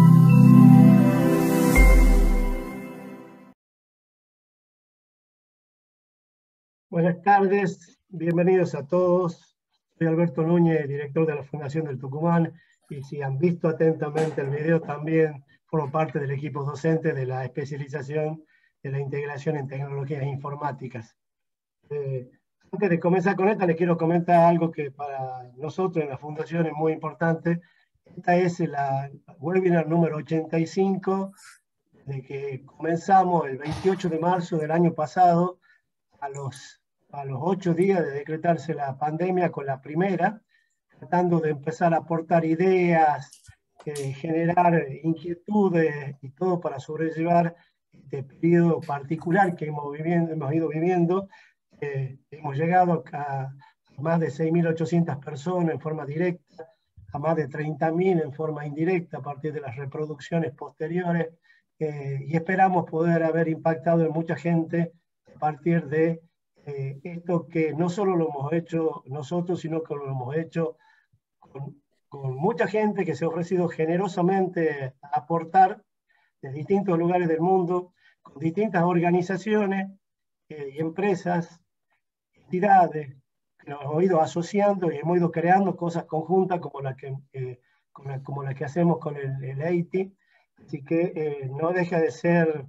Buenas tardes, bienvenidos a todos. Soy Alberto Núñez, director de la Fundación del Tucumán, y si han visto atentamente el video también formo parte del equipo docente de la especialización de la integración en tecnologías informáticas. Antes de comenzar con esta, les quiero comentar algo que para nosotros en la Fundación es muy importante. Esta es la webinar número 85, de que comenzamos el 28 de marzo del año pasado, a los 8 días de decretarse la pandemia, con la primera, tratando de empezar a aportar ideas, generar inquietudes y todo para sobrellevar este periodo particular que hemos ido viviendo. Hemos llegado a más de 6.800 personas en forma directa, a más de 30.000 en forma indirecta a partir de las reproducciones posteriores, y esperamos poder haber impactado en mucha gente a partir de esto, que no solo lo hemos hecho nosotros, sino que lo hemos hecho con mucha gente que se ha ofrecido generosamente a aportar de distintos lugares del mundo, con distintas organizaciones y empresas, entidades, que nos hemos ido asociando y hemos ido creando cosas conjuntas como la que hacemos con el EITI. Así que no deja de ser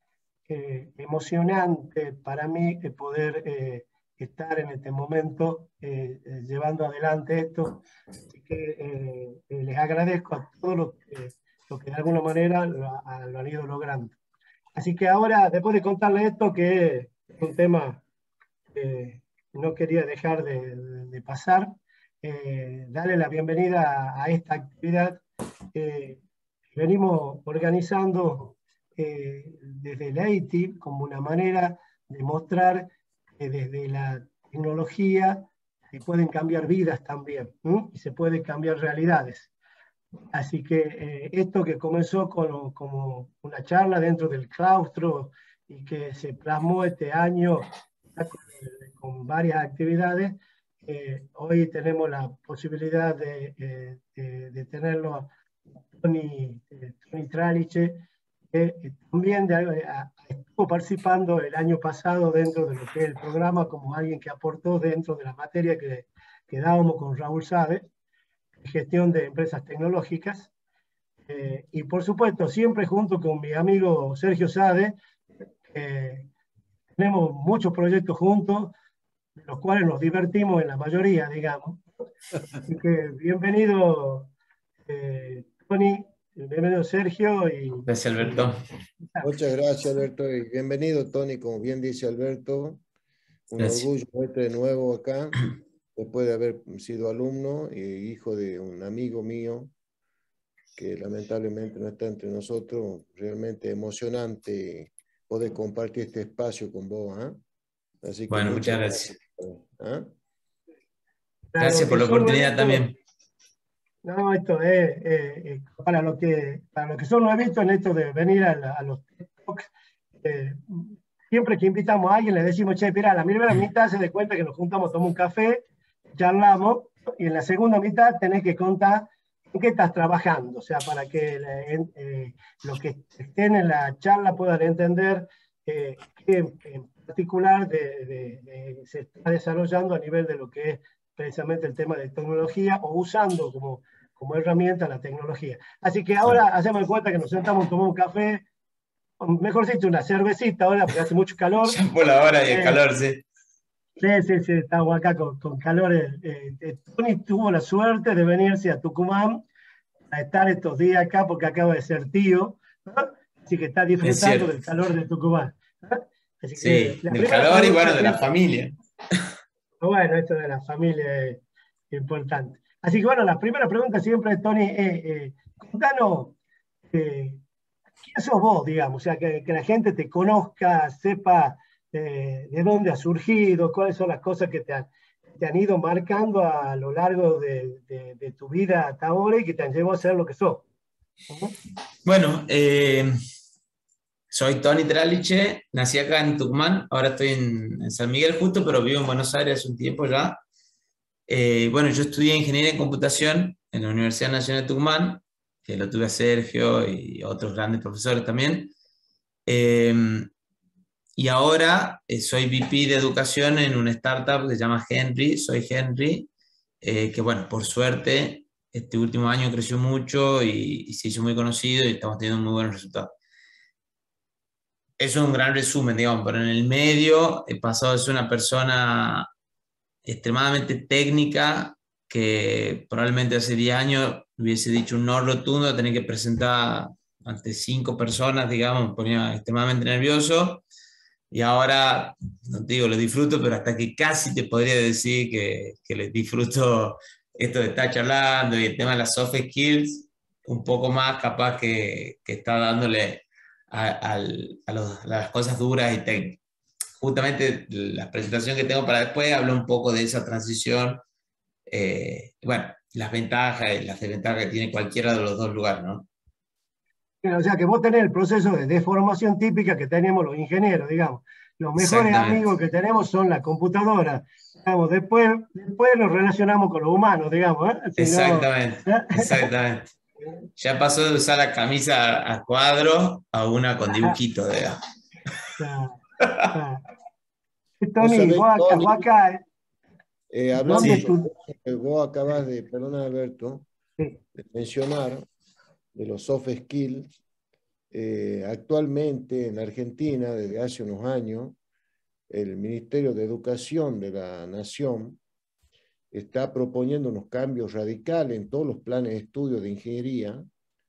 emocionante para mí poder estar en este momento llevando adelante esto. Así que les agradezco a todos los que de alguna manera lo han ido logrando. Así que ahora, después de contarles esto, que es un tema que no quería dejar de pasar, darle la bienvenida a esta actividad que venimos organizando desde el EITI, como una manera de mostrar que desde la tecnología se pueden cambiar vidas también, y se pueden cambiar realidades. Así que esto que comenzó como una charla dentro del claustro y que se plasmó este año con varias actividades, hoy tenemos la posibilidad de tenerlo a Tony Traliche, que también estuvo participando el año pasado dentro de lo que es el programa, como alguien que aportó dentro de la materia que dábamos con Raúl Sade, gestión de empresas tecnológicas, y por supuesto siempre junto con mi amigo Sergio Sade. Tenemos muchos proyectos juntos, de los cuales nos divertimos en la mayoría, digamos. Así que bienvenido, Tony, bienvenido Sergio. Gracias, Alberto. Muchas gracias, Alberto, y bienvenido, Tony, como bien dice Alberto. Un Gracias. orgullo verte de nuevo acá, después de haber sido alumno y hijo de un amigo mío que lamentablemente no está entre nosotros. Realmente emocionante poder compartir este espacio con vos. Así que bueno, muchas gracias. ¿Ah? Gracias por la oportunidad también. No, esto es para los que son nuevitos en esto de venir a los talks. Siempre que invitamos a alguien le decimos, che, mira, la primera mitad se dé cuenta que nos juntamos, tomamos un café, charlamos, y en la segunda mitad tenés que contar en qué estás trabajando, o sea, para que los que estén en la charla puedan entender qué en particular se está desarrollando a nivel de lo que es precisamente el tema de tecnología, o usando como herramienta la tecnología. Así que ahora hacemos de cuenta que nos sentamos, tomamos un café, mejor dicho, una cervecita ahora, porque hace mucho calor. Ya por la hora y el calor, sí. Sí, estamos acá con calor. Tony tuvo la suerte de venirse a Tucumán a estar estos días acá porque acaba de ser tío, ¿no? Así que está disfrutando del calor de Tucumán, ¿no? Así sí, del calor y bueno, de la familia. Bueno, esto de la familia es importante. Así que bueno, la primera pregunta siempre, Tony, contanos quién sos vos, digamos, o sea, que la gente te conozca, sepa de dónde has surgido, cuáles son las cosas que te han ido marcando a lo largo de tu vida hasta ahora y que te han llevado a ser lo que sos. Bueno, soy Tony Traliche, nací acá en Tucumán, ahora estoy en San Miguel justo, pero vivo en Buenos Aires hace un tiempo ya. Bueno, yo estudié Ingeniería en Computación en la Universidad Nacional de Tucumán, que lo tuve a Sergio y otros grandes profesores también. Y ahora soy VP de educación en una startup que se llama Henry, soy Henry, que bueno, por suerte, este último año creció mucho y se hizo muy conocido y estamos teniendo muy buenos resultados. Eso es un gran resumen, digamos, pero en el medio he pasado de ser una persona extremadamente técnica que probablemente hace 10 años hubiese dicho un no rotundo a tener que presentar ante 5 personas, digamos, me ponía extremadamente nervioso. Y ahora, no te digo, lo disfruto, pero hasta que casi te podría decir que les disfruto esto de estar charlando y el tema de las soft skills, un poco más capaz que está dándole a las cosas duras y técnicas. Justamente la presentación que tengo para después habla un poco de esa transición, bueno, las ventajas y las desventajas que tiene cualquiera de los dos lugares, ¿no? O sea, que vos tenés el proceso de deformación típica que tenemos los ingenieros, digamos. Los mejores Exactamente. amigos que tenemos son la computadora. Digamos, después nos relacionamos con los humanos, digamos. Si no, Exactamente, exactamente. Ya pasó de usar la camisa a cuadro a una con dibujito, digamos. Vos Tony, sabés, Tony, vos acá, hablando ¿dónde Sí, tú? sobre, vos acabas de, perdona Alberto, Sí. de mencionar de los soft skills. Actualmente en Argentina, desde hace unos años, el Ministerio de Educación de la Nación está proponiendo unos cambios radicales en todos los planes de estudio de ingeniería,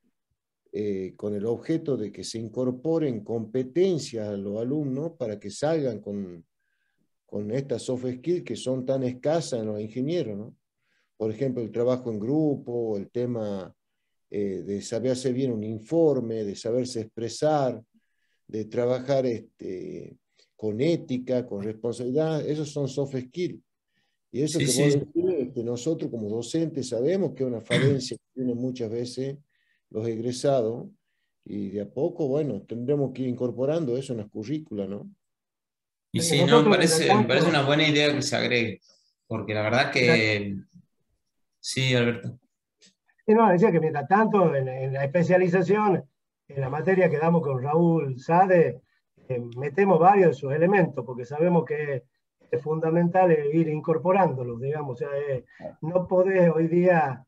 con el objeto de que se incorporen competencias a los alumnos para que salgan con estas soft skills que son tan escasas en los ingenieros, ¿no? Por ejemplo, el trabajo en grupo, el tema de saber hacer bien un informe, de saberse expresar, de trabajar con ética, con responsabilidad, esos son soft skills. Y eso sí, que vos sí. decís, que nosotros como docentes sabemos que es una falencia que tienen muchas veces los egresados, y de a poco, bueno, tendremos que ir incorporando eso en las currículas, ¿no? Y sí, no, Nosotros, mientras me parece una tanto, buena idea que se agregue, porque la verdad que, sí, Alberto. no, decía que mientras tanto, en la especialización, en la materia que damos con Raúl Sade, metemos varios de sus elementos, porque sabemos que es fundamental ir incorporándolos, digamos. O sea, no podés hoy día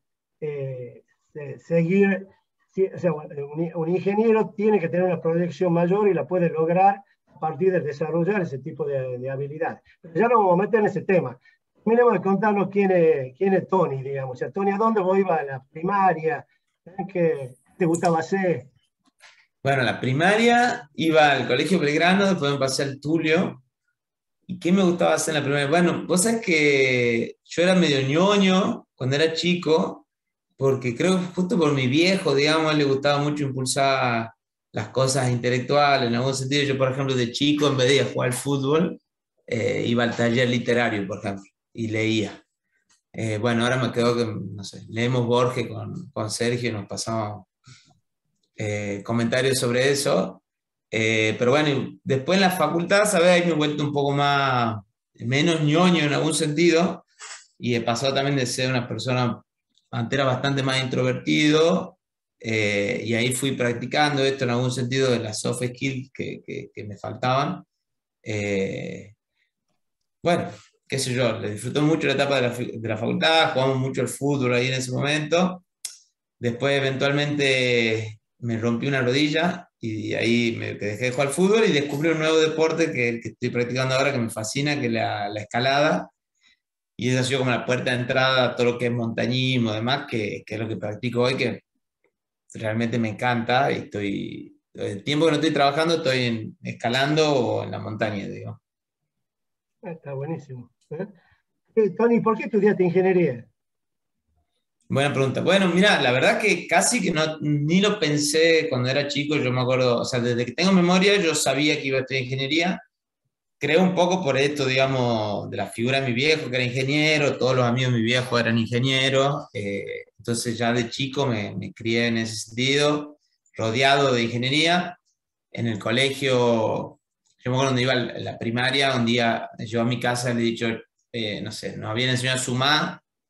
seguir, o sea, un ingeniero tiene que tener una proyección mayor y la puede lograr a partir de desarrollar ese tipo de habilidades. Pero ya no vamos a meter en ese tema. Terminemos de contarnos quién es Tony, digamos. O sea, Tony, ¿a dónde vos ibas a la primaria? ¿Qué te gustaba hacer? Bueno, la primaria iba al Colegio Belgrano, después me pasé al Tulio. ¿Y qué me gustaba hacer en la primaria? Bueno, vos sabés que yo era medio ñoño cuando era chico, porque creo que justo por mi viejo, digamos, a él le gustaba mucho impulsar las cosas intelectuales. En algún sentido, yo, por ejemplo, de chico, en vez de ir a jugar al fútbol, iba al taller literario, por ejemplo, y leía. Bueno, ahora me quedo que, no sé, leemos Borges con Sergio y nos pasamos comentarios sobre eso. Pero bueno, después en la facultad, ¿sabes? Ahí me he vuelto un poco más, menos ñoño en algún sentido, y he pasado también de ser una persona antes era bastante más introvertido, y ahí fui practicando esto en algún sentido de las soft skills que me faltaban. Eh, bueno, qué sé yo, le disfruté mucho la etapa de la facultad, jugamos mucho el fútbol ahí en ese momento. Después eventualmente me rompí una rodilla y ahí me dejé de jugar al fútbol y descubrí un nuevo deporte que estoy practicando ahora que me fascina, que es la escalada. Y esa ha sido como la puerta de entrada a todo lo que es montañismo, demás, que es lo que practico hoy, que realmente me encanta. Y el tiempo que no estoy trabajando, estoy escalando o en la montaña, digo. Está buenísimo. Tony, ¿por qué estudiaste ingeniería? Buena pregunta. Bueno, mira, la verdad que casi que no, ni lo pensé cuando era chico, yo me acuerdo, o sea, desde que tengo memoria yo sabía que iba a estudiar ingeniería, creo un poco por esto, digamos, de la figura de mi viejo, que era ingeniero, todos los amigos de mi viejo eran ingenieros, entonces ya de chico me crié en ese sentido, rodeado de ingeniería. En el colegio, yo me acuerdo cuando iba a la primaria, un día yo a mi casa le he dicho, no sé, nos habían enseñado a sumar,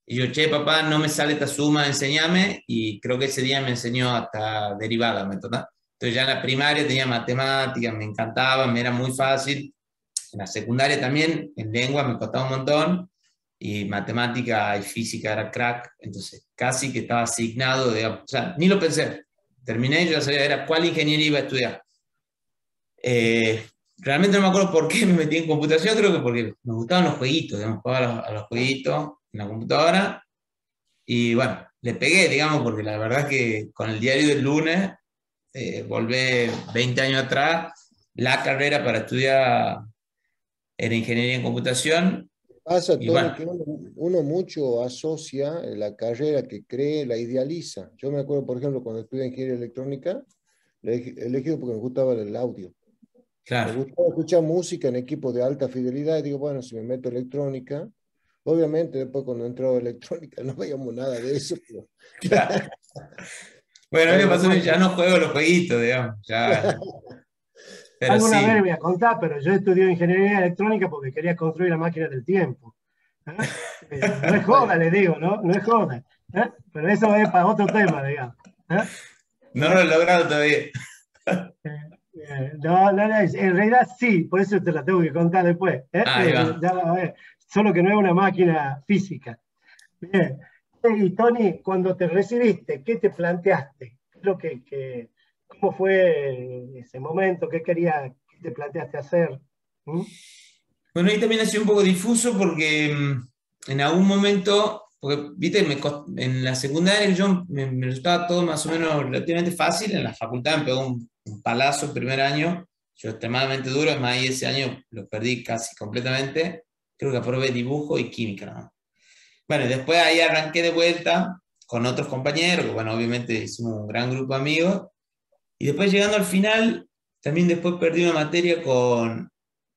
Y yo, che, papá, no me sale esta suma, enséñame. Y creo que ese día me enseñó hasta derivada, ¿verdad? Entonces ya en la primaria tenía matemáticas, me encantaba, me era muy fácil. En la secundaria también, en lengua me costaba un montón. Y matemática y física era crack. Entonces casi que estaba asignado, digamos, o sea, ni lo pensé. Terminé, yo ya sabía era cuál ingeniería iba a estudiar. Realmente no me acuerdo por qué me metí en computación, creo que porque me gustaban los jueguitos, digamos, jugaba a los jueguitos en la computadora, y bueno, le pegué, digamos, porque la verdad es que con el diario del lunes, volvé 20 años atrás, la carrera para estudiar era ingeniería en computación, Pasa, y Tony, bueno, que uno mucho asocia la carrera que cree, la idealiza. Yo me acuerdo, por ejemplo, cuando estudié ingeniería electrónica, la he elegido porque me gustaba el audio. Me claro, gustaba escuchar música en equipos de alta fidelidad y digo, bueno, si me meto electrónica, obviamente después cuando entró a electrónica no veíamos nada de eso, pero claro. Bueno, a mí me pasó que Bueno, ya no juego los jueguitos, digamos, ya, pero alguna vez sí, voy a contar, pero yo estudié ingeniería electrónica porque quería construir la máquina del tiempo. ¿Eh? No es joda, bueno, le digo, ¿no? No es joda. ¿Eh? Pero eso es para otro tema, digamos. ¿Eh? no lo ¿Eh? he logrado todavía. No, no, no, en realidad sí, por eso te la tengo que contar después. Ahí va. Ya va a ver. Solo que no es una máquina física. Bien. Y Tony, cuando te recibiste, ¿qué te planteaste? ¿Cómo fue ese momento? ¿Qué te planteaste hacer? ¿Mm? Bueno, ahí también ha sido un poco difuso porque en algún momento, porque viste, en la secundaria yo me resultaba todo más o menos relativamente fácil, en la facultad me pegó un palazo el primer año, yo extremadamente duro, además ahí ese año lo perdí casi completamente, creo que aprobé dibujo y química, ¿no? Bueno, y después ahí arranqué de vuelta con otros compañeros, que bueno, obviamente hicimos un gran grupo de amigos, y después llegando al final, también después perdí una materia con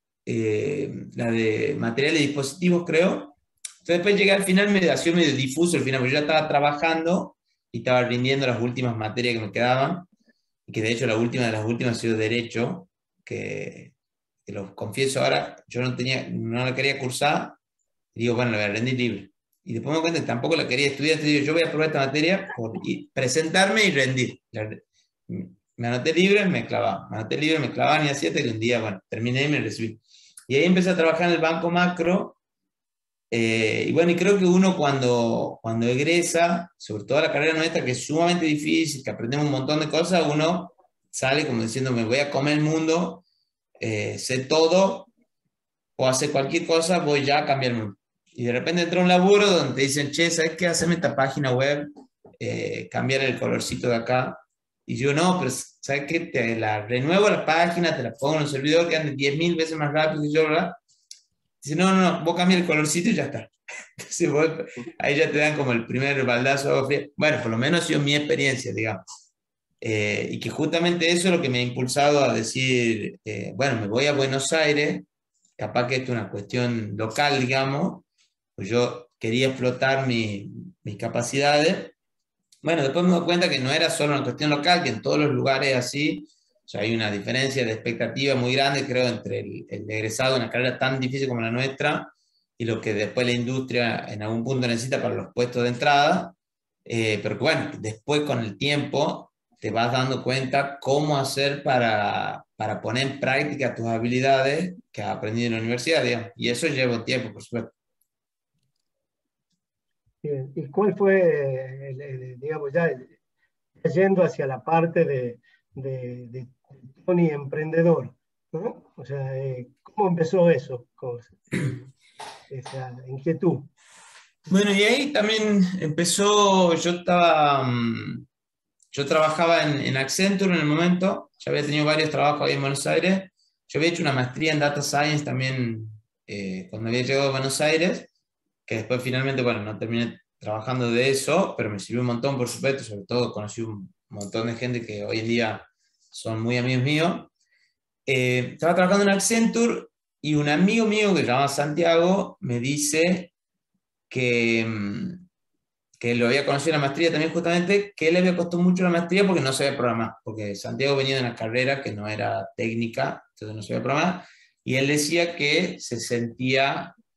la de materiales y dispositivos, creo. Entonces después llegué al final, me hacía medio difuso el final, porque yo ya estaba trabajando y estaba rindiendo las últimas materias que me quedaban, y que de hecho la última de las últimas ha sido Derecho, que lo confieso ahora, yo no la quería cursar, y digo, bueno, la voy a rendir libre. Y después me doy cuenta que tampoco la quería estudiar, entonces digo, yo voy a probar esta materia por presentarme y rendir. Me anoté libre, me clavaba, me anoté libre, me clavaban y así hasta que un día, bueno, terminé y me recibí. Y ahí empecé a trabajar en el Banco Macro. Y bueno, y creo que uno cuando egresa, sobre todo la carrera nuestra, que es sumamente difícil, que aprendemos un montón de cosas, uno sale como diciendo, me voy a comer el mundo, sé todo, o hacer cualquier cosa, voy ya a cambiar el mundo. Y de repente entra un laburo donde te dicen, che, ¿sabes qué? Haceme esta página web, cambiar el colorcito de acá. Y yo, no, pero ¿sabes qué? Te la renuevo la página, te la pongo en un servidor que ande 10.000 veces más rápido que yo, ¿verdad? Dice, no, no, no, vos cambias el colorcito y ya está. Entonces ahí ya te dan como el primer baldazo de agua fría. Bueno, por lo menos ha sido mi experiencia, digamos. Y que justamente eso es lo que me ha impulsado a decir, bueno, me voy a Buenos Aires, capaz que esto es una cuestión local, digamos, pues yo quería explotar mis capacidades. Bueno, después me doy cuenta que no era solo una cuestión local, que en todos los lugares así, o sea, hay una diferencia de expectativa muy grande, creo, entre el egresado de una carrera tan difícil como la nuestra y lo que después la industria en algún punto necesita para los puestos de entrada. Pero que bueno, después con el tiempo te vas dando cuenta cómo hacer para poner en práctica tus habilidades que has aprendido en la universidad, digamos. Y eso lleva tiempo, por supuesto. Bien. ¿Y cuál fue, digamos, ya yendo hacia la parte de Tony emprendedor, ¿no? O sea, ¿cómo empezó eso? Esa inquietud. Bueno, y ahí también empezó, yo trabajaba en Accenture en el momento, ya había tenido varios trabajos ahí en Buenos Aires, yo había hecho una maestría en Data Science también cuando había llegado a Buenos Aires, que después finalmente, bueno, no terminé trabajando de eso, pero me sirvió un montón, por supuesto, sobre todo conocí un montón de gente que hoy en día son muy amigos míos. Estaba trabajando en Accenture y un amigo mío que se llama Santiago me dice que, que lo había conocido en la maestría también justamente, que él le había costado mucho la maestría porque no sabía programar, porque Santiago venía de una carrera que no era técnica, entonces no sabía programar, y él decía que se sentía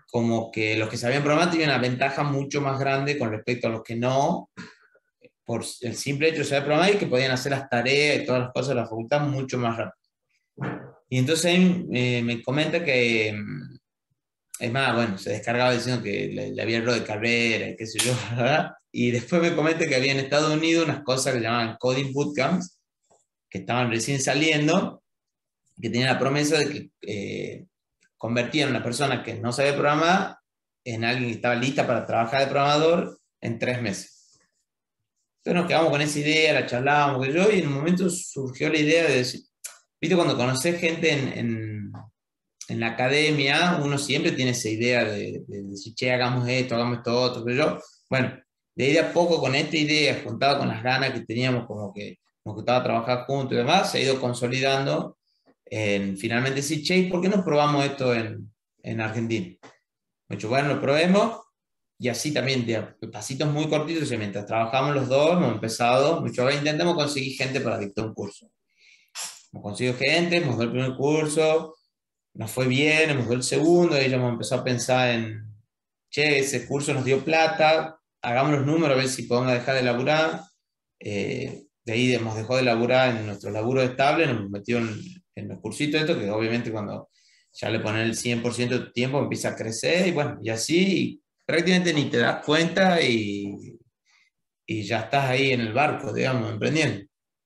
como que los que sabían programar tenían una ventaja mucho más grande con respecto a los que no, por el simple hecho de saber programar y que podían hacer las tareas y todas las cosas de la facultad mucho más rápido. Y entonces él me comenta que, es más, bueno, se descargaba diciendo que le había error de carrera, qué sé yo, ¿verdad? Y después me comenta que había en Estados Unidos unas cosas que llamaban coding bootcamps, que estaban recién saliendo, que tenían la promesa de que convertían a una persona que no sabía programar en alguien que estaba lista para trabajar de programador en 3 meses. Entonces nos quedamos con esa idea, la charlábamos, que yo, y en un momento surgió la idea de decir, viste, cuando conoces gente en la academia, uno siempre tiene esa idea de decir, che, hagamos esto otro, pero yo, bueno, de ahí de a poco con esta idea, juntado con las ganas que teníamos, como que nos gustaba trabajar juntos y demás, se ha ido consolidando finalmente decir, che, ¿por qué no probamos esto en Argentina? Mucho, bueno, lo probemos, y así también, de pasitos muy cortitos, y mientras trabajamos los dos, hemos empezado, mucho, ahora intentamos conseguir gente para dictar un curso. Hemos conseguido gente, hemos dado el primer curso, nos fue bien, hemos dado el segundo, y ya hemos empezado a pensar en, che, ese curso nos dio plata, hagamos los números a ver si podemos dejar de laburar. De ahí hemos dejado de laburar en nuestro laburo estable, nos hemos metido en los cursitos estos, que obviamente cuando ya le ponen el 100% de tu tiempo empieza a crecer, y bueno, y así prácticamente ni te das cuenta y ya estás ahí en el barco, digamos, emprendiendo.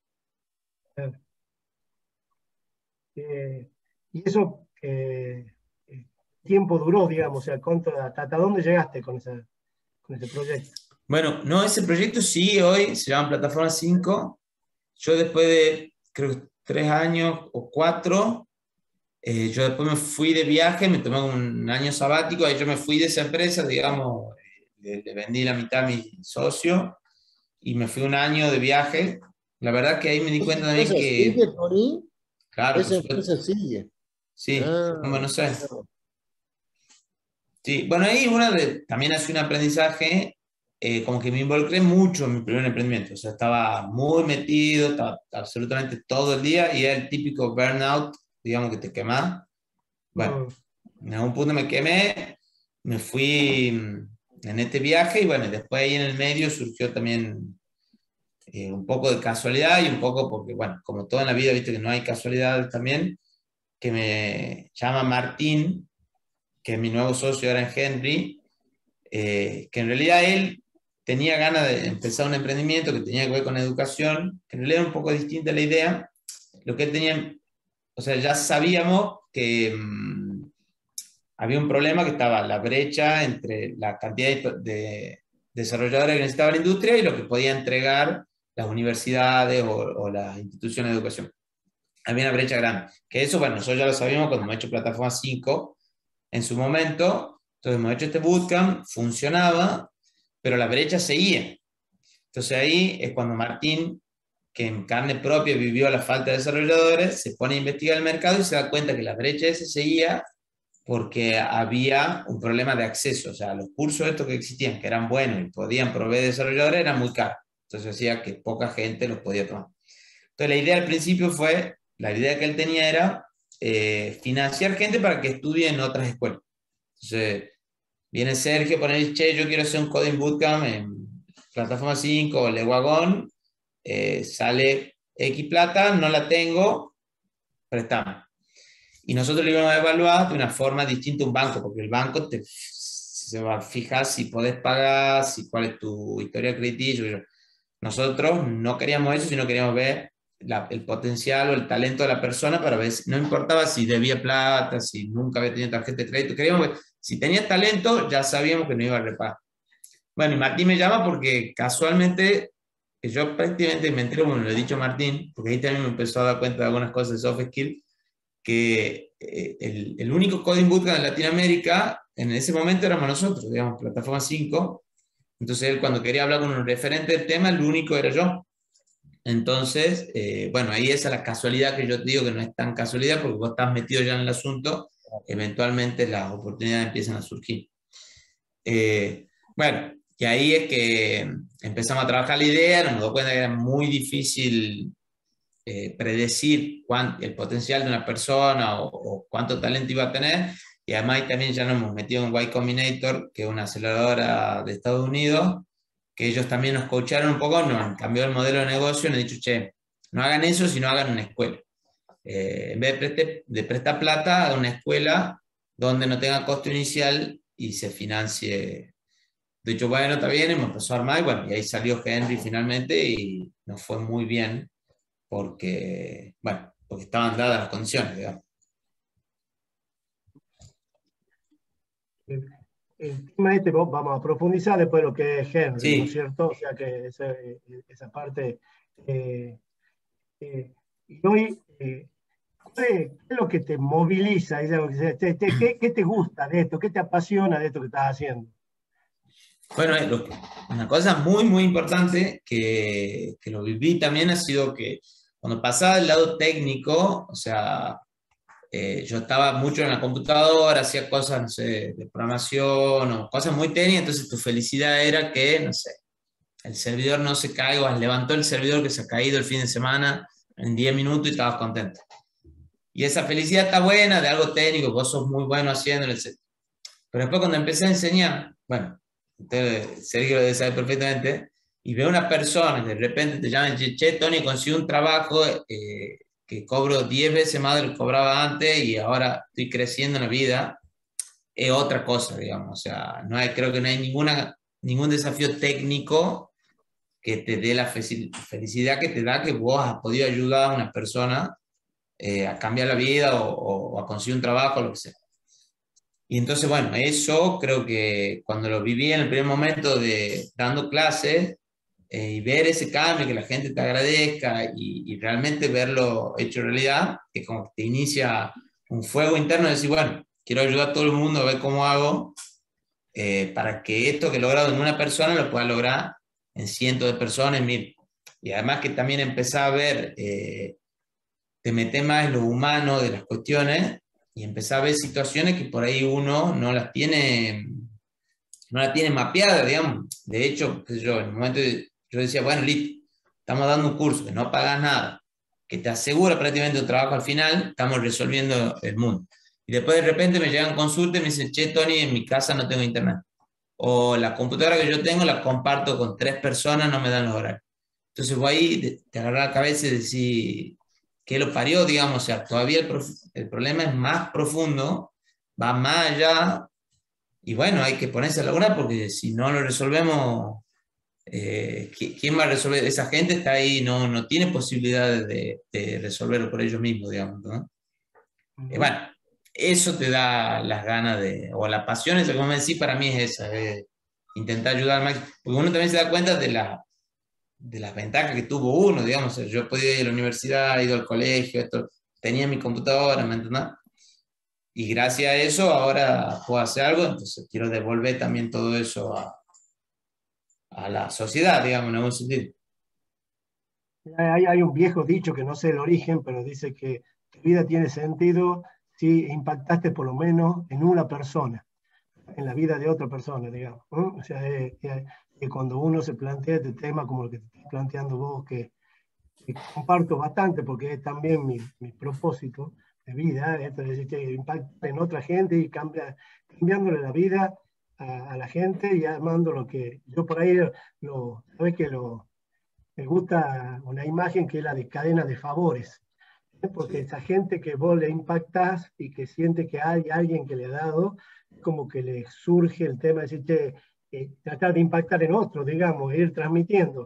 Y eso, tiempo duró, digamos, o sea, ¿hasta dónde llegaste con ese proyecto? Bueno, no, ese proyecto sigue hoy, se llama Plataforma 5. Yo después de, creo que 3 años o 4, yo después me fui de viaje, me tomé un año sabático, ahí yo me fui de esa empresa, digamos, le vendí la mitad a mi socio y me fui un año de viaje. La verdad que ahí me di cuenta también ¿Esa que, sigue, Tony? claro, por Esa supuesto, empresa sigue. sí, Ah, bueno, no sé. Sí, bueno, ahí también hace un aprendizaje, como que me involucré mucho en mi primer emprendimiento, o sea, estaba muy metido, estaba absolutamente todo el día y era el típico burnout, digamos, que te quemás. Bueno, en algún punto me quemé, me fui en este viaje y bueno, después ahí en el medio surgió también un poco de casualidad y un poco porque, bueno, como todo en la vida, viste que no hay casualidad también, que me llama Martín, que es mi nuevo socio ahora en Henry, que en realidad él tenía ganas de empezar un emprendimiento que tenía que ver con educación, que en realidad era un poco distinta la idea. Lo que él tenía, o sea, ya sabíamos que había un problema, que estaba la brecha entre la cantidad de desarrolladores que necesitaba la industria y lo que podía entregar las universidades o las instituciones de educación. Había una brecha grande. Que eso, bueno, nosotros ya lo sabíamos cuando hemos hecho Plataforma 5 en su momento. Entonces hemos hecho este bootcamp, funcionaba, pero la brecha seguía. Entonces ahí es cuando Martín, que en carne propia vivió la falta de desarrolladores, se pone a investigar el mercado y se da cuenta que la brecha esa seguía porque había un problema de acceso. O sea, los cursos estos que existían, que eran buenos y podían proveer desarrolladores, eran muy caros. Entonces decía que poca gente los podía tomar. Entonces la idea al principio fue, la idea que él tenía era financiar gente para que estudie en otras escuelas. Entonces, viene Sergio, pone, che, yo quiero hacer un coding bootcamp en Plataforma 5 o Leguagón, sale X plata, no la tengo, préstame. Y nosotros lo íbamos a evaluar de una forma distinta a un banco, porque el banco se va a fijar si podés pagar, cuál es tu historia crediticia. Nosotros no queríamos eso, sino queríamos ver el potencial o el talento de la persona para ver, no importaba si debía plata, si nunca había tenido tarjeta de crédito, queríamos ver, si tenía talento, ya sabíamos que no iba a reparar. Bueno, y Martín me llama porque casualmente, que yo prácticamente me enteré, como lo he dicho a Martín, porque ahí también me empezó a dar cuenta de algunas cosas de soft skills, que el único coding bootcamp en Latinoamérica en ese momento éramos nosotros, digamos, Plataforma 5. Entonces él, cuando quería hablar con un referente del tema, el único era yo. Entonces, bueno, ahí esa es la casualidad que yo te digo, que no es tan casualidad porque vos estás metido ya en el asunto, eventualmente las oportunidades empiezan a surgir. Bueno, y ahí es que empezamos a trabajar la idea, nos dimos cuenta que era muy difícil predecir el potencial de una persona o cuánto talento iba a tener, y además ahí también ya nos hemos metido en Y Combinator, que es una aceleradora de Estados Unidos, que ellos también nos coacharon un poco, nos han cambiado el modelo de negocio, nos han dicho, che, no hagan eso, sino hagan una escuela. En vez de prestar plata a una escuela donde no tenga costo inicial y se financie. De hecho, bueno, está bien, hemos empezado a armar y bueno, y ahí salió Henry finalmente y nos fue muy bien porque, bueno, porque estaban dadas las condiciones, digamos. El tema este vamos a profundizar después de lo que es Henry, ¿no es Sí, cierto? O sea que esa parte... y hoy, ¿qué es lo que te moviliza? ¿Qué te gusta de esto? ¿Qué te apasiona de esto que estás haciendo? bueno, una cosa muy, muy importante que lo viví también ha sido que cuando pasaba del lado técnico, o sea, yo estaba mucho en la computadora, hacía cosas, no sé, de programación o cosas muy técnicas, entonces tu felicidad era que, no sé, el servidor no se caiga, o levantó el servidor que se ha caído el fin de semana en 10 minutos y estabas contento. Y esa felicidad está buena de algo técnico, vos sos muy bueno haciéndolo, etc. Pero después cuando empecé a enseñar, bueno, Sergio lo debe saber perfectamente, y veo una persona, de repente te llaman, che, Tony, consigo un trabajo que cobro 10 veces más de lo que cobraba antes y ahora estoy creciendo en la vida, es otra cosa, digamos. O sea, no hay, creo que no hay ningún desafío técnico que te dé la felicidad que te da que vos has podido ayudar a una persona a cambiar la vida o a conseguir un trabajo, lo que sea. Y entonces, bueno, eso creo que cuando lo viví en el primer momento de dando clases y ver ese cambio, que la gente te agradezca y realmente verlo hecho realidad, que como que te inicia un fuego interno de decir, bueno, quiero ayudar a todo el mundo a ver cómo hago para que esto que he logrado en una persona lo pueda lograr en cientos de personas, en mil. Y además que también empecé a ver, te metes más en lo humano de las cuestiones y empezás a ver situaciones que por ahí uno no las tiene mapeadas, digamos. De hecho, qué sé yo, en el momento yo decía, bueno, listo, estamos dando un curso que no pagas nada, que te asegura prácticamente un trabajo al final, estamos resolviendo el mundo. Y después de repente me llegan consultas y me dicen, che, Tony, en mi casa no tengo internet. O la computadora que yo tengo la comparto con 3 personas, no me dan los horarios. Entonces voy ahí, te agarrar la cabeza y decir, ¿qué lo parió? Digamos, o sea, todavía el problema es más profundo, va más allá, y bueno, hay que ponerse a la una porque si no lo resolvemos, ¿quién va a resolver? Esa gente está ahí, no tiene posibilidades de resolverlo por ellos mismos, digamos, ¿no? Bueno, eso te da las ganas o la pasión, esa, como me decís, para mí es esa, intentar ayudar al máximo, porque uno también se da cuenta de las ventajas que tuvo uno, digamos, yo he podido ir a la universidad, he ido al colegio, esto, tenía mi computadora, ¿me entiendes? Y gracias a eso ahora puedo hacer algo, entonces quiero devolver también todo eso a la sociedad, digamos, en algún sentido. Hay un viejo dicho que no sé el origen, pero dice que tu vida tiene sentido si impactaste por lo menos en una persona, en la vida de otra persona, digamos, ¿no? O sea, que cuando uno se plantea este tema como el que te estás planteando vos, que comparto bastante porque es también mi propósito de vida, esto es decir, que impacta en otra gente y cambiándole la vida a la gente y armando lo que yo por ahí, sabes que me gusta una imagen que es la de cadena de favores, ¿eh? Porque Sí, esa gente que vos le impactás y que siente que hay alguien que le ha dado, como que le surge el tema de decir, che, tratar de impactar en otro, digamos, ir transmitiendo.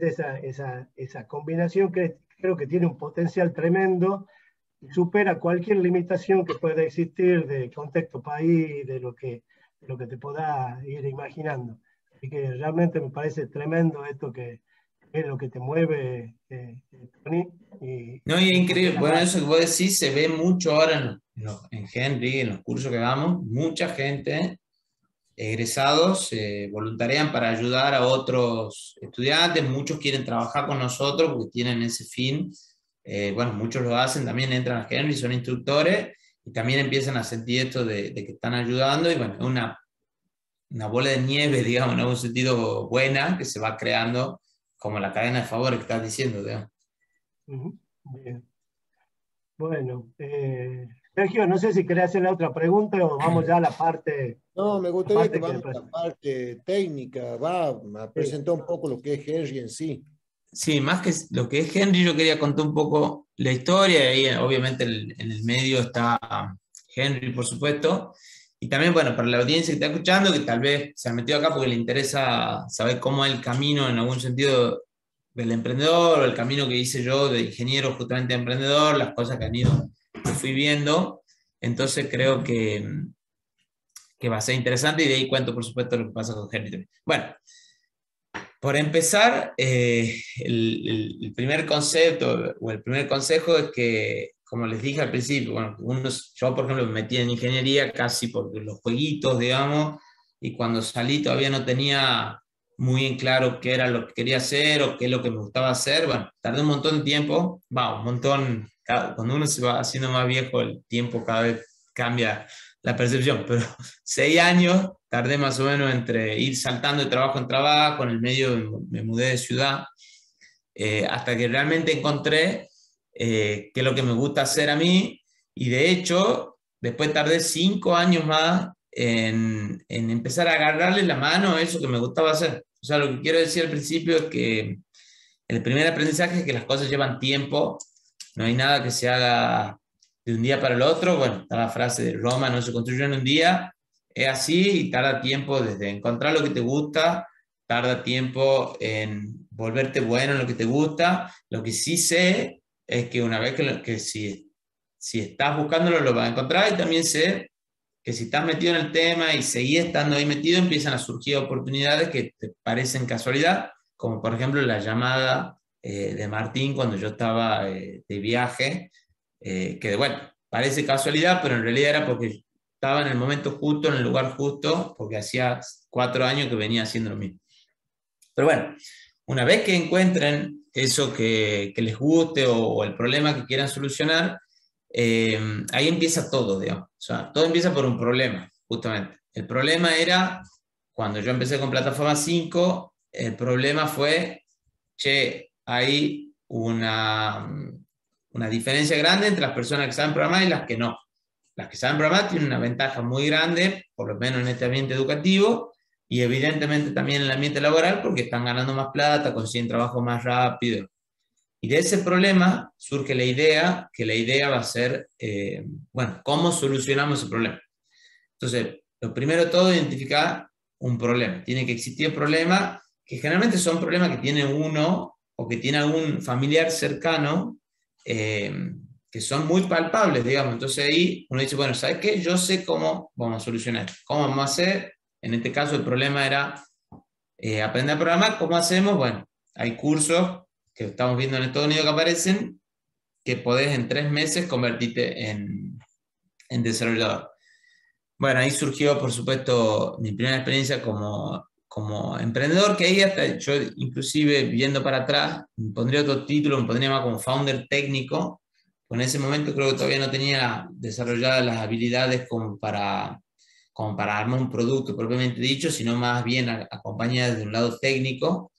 Esa combinación que creo que tiene un potencial tremendo y supera cualquier limitación que pueda existir de contexto país, de lo que te pueda ir imaginando. Así que realmente me parece tremendo esto que es lo que te mueve, Tony, No, y es y por qué increíble, la bueno, vas. eso que vos decís se ve mucho ahora en Henry, en los cursos que damos, mucha gente, egresados, se voluntarian para ayudar a otros estudiantes, muchos quieren trabajar con nosotros porque tienen ese fin, bueno, muchos lo hacen, también entran a Henry, son instructores, y también empiezan a sentir esto de que están ayudando, y bueno, es una bola de nieve, digamos, en algún sentido buena, que se va creando como la cadena de favores que estás diciendo, digamos. Bien. Bueno, Sergio, no sé si querés hacerle otra pregunta o vamos ya a la parte, No, me la gustaría parte que que vamos a la parte técnica, va a sí. presentar un poco lo que es Henry en sí. Sí, más que lo que es Henry, yo quería contar un poco la historia, y ahí obviamente en el medio está Henry, por supuesto, y también, bueno, para la audiencia que está escuchando, que tal vez se ha metido acá porque le interesa saber cómo es el camino en algún sentido del emprendedor, o el camino que hice yo de ingeniero justamente a emprendedor, las cosas que fui viendo, entonces creo que va a ser interesante, y de ahí cuento, por supuesto, lo que pasa con Henry también. Bueno, por empezar, el primer concepto o el primer consejo es que, como les dije al principio, bueno, yo por ejemplo me metí en ingeniería casi por los jueguitos, digamos, y cuando salí todavía no tenía muy en claro qué era lo que quería hacer o qué es lo que me gustaba hacer. Bueno, tardé un montón de tiempo, un montón, cuando uno se va haciendo más viejo, el tiempo cada vez cambia la percepción, pero 6 años tardé más o menos entre ir saltando de trabajo en trabajo, en el medio me mudé de ciudad, hasta que realmente encontré qué es lo que me gusta hacer a mí, y de hecho, después tardé 5 años más en empezar a agarrarle la mano a eso que me gustaba hacer. O sea, lo que quiero decir al principio es que el primer aprendizaje es que las cosas llevan tiempo, no hay nada que se haga de un día para el otro. Bueno, está la frase de Roma, no se construyó en un día, es así, y tarda tiempo desde encontrar lo que te gusta, tarda tiempo en volverte bueno en lo que te gusta. Lo que sí sé es que una vez que si estás buscándolo lo vas a encontrar, y también sé que si estás metido en el tema y seguís estando ahí metido, empiezan a surgir oportunidades que te parecen casualidad, como por ejemplo la llamada de Martín cuando yo estaba de viaje, que bueno, parece casualidad, pero en realidad era porque estaba en el momento justo, en el lugar justo, porque hacía 4 años que venía haciendo lo mismo. Pero bueno, una vez que encuentren eso que les guste, o el problema que quieran solucionar, ahí empieza todo, digamos. O sea, todo empieza por un problema, justamente. El problema era, cuando yo empecé con Plataforma 5, el problema fue, che, hay una diferencia grande entre las personas que saben programar y las que no. Las que saben programar tienen una ventaja muy grande, por lo menos en este ambiente educativo, y evidentemente también en el ambiente laboral, porque están ganando más plata, consiguen trabajo más rápido. Y de ese problema surge la idea, que la idea va a ser, bueno, ¿cómo solucionamos ese problema? Entonces, lo primero de todo es identificar un problema. Tiene que existir un problema, que generalmente son problemas que tiene uno o que tiene algún familiar cercano, que son muy palpables, digamos. Entonces ahí uno dice, bueno, ¿sabes qué? Yo sé cómo vamos a solucionar. ¿Cómo vamos a hacer? En este caso el problema era aprender a programar. ¿Cómo hacemos? Bueno, hay cursos que estamos viendo en Estados Unidos que aparecen, que podés en 3 meses convertirte en desarrollador. Bueno, ahí surgió, por supuesto, mi primera experiencia como emprendedor, que ahí hasta yo, inclusive, viendo para atrás, me pondría otro título, me pondría más como founder técnico. En ese momento creo que todavía no tenía desarrolladas las habilidades como para armar un producto propiamente dicho, sino más bien acompañada de un lado técnico.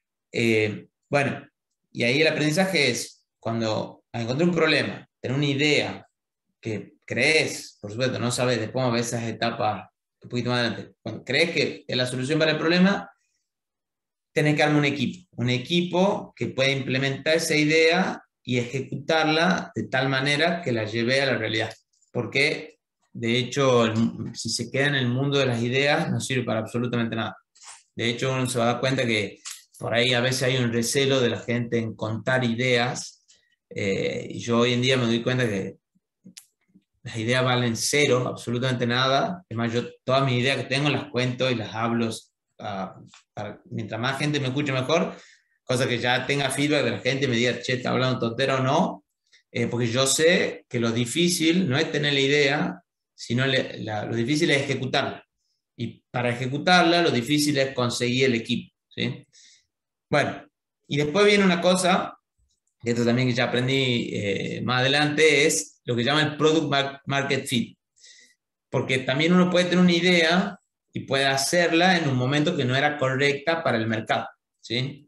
Bueno, y ahí el aprendizaje es, cuando encontré un problema, tener una idea que crees, por supuesto, no sabes después a ver esas etapas un poquito más adelante. Cuando crees que es la solución para el problema, tenés que armar un equipo que pueda implementar esa idea y ejecutarla de tal manera que la lleve a la realidad. Porque, de hecho, si se queda en el mundo de las ideas, no sirve para absolutamente nada. De hecho, uno se va a dar cuenta que por ahí a veces hay un recelo de la gente en contar ideas, y yo hoy en día me doy cuenta que las ideas valen cero, absolutamente nada. Es más, yo todas mis ideas que tengo las cuento y las hablo, mientras más gente me escuche mejor, cosa que ya tenga feedback de la gente y me diga, che, ¿está hablando tontera o no? Porque yo sé que lo difícil no es tener la idea, sino lo difícil es ejecutarla. Y para ejecutarla, lo difícil es conseguir el equipo, ¿sí? Bueno, y después viene una cosa, que esto también que ya aprendí más adelante, es lo que llama el Product Market Fit. Porque también uno puede tener una idea y puede hacerla en un momento que no era correcta para el mercado, ¿sí?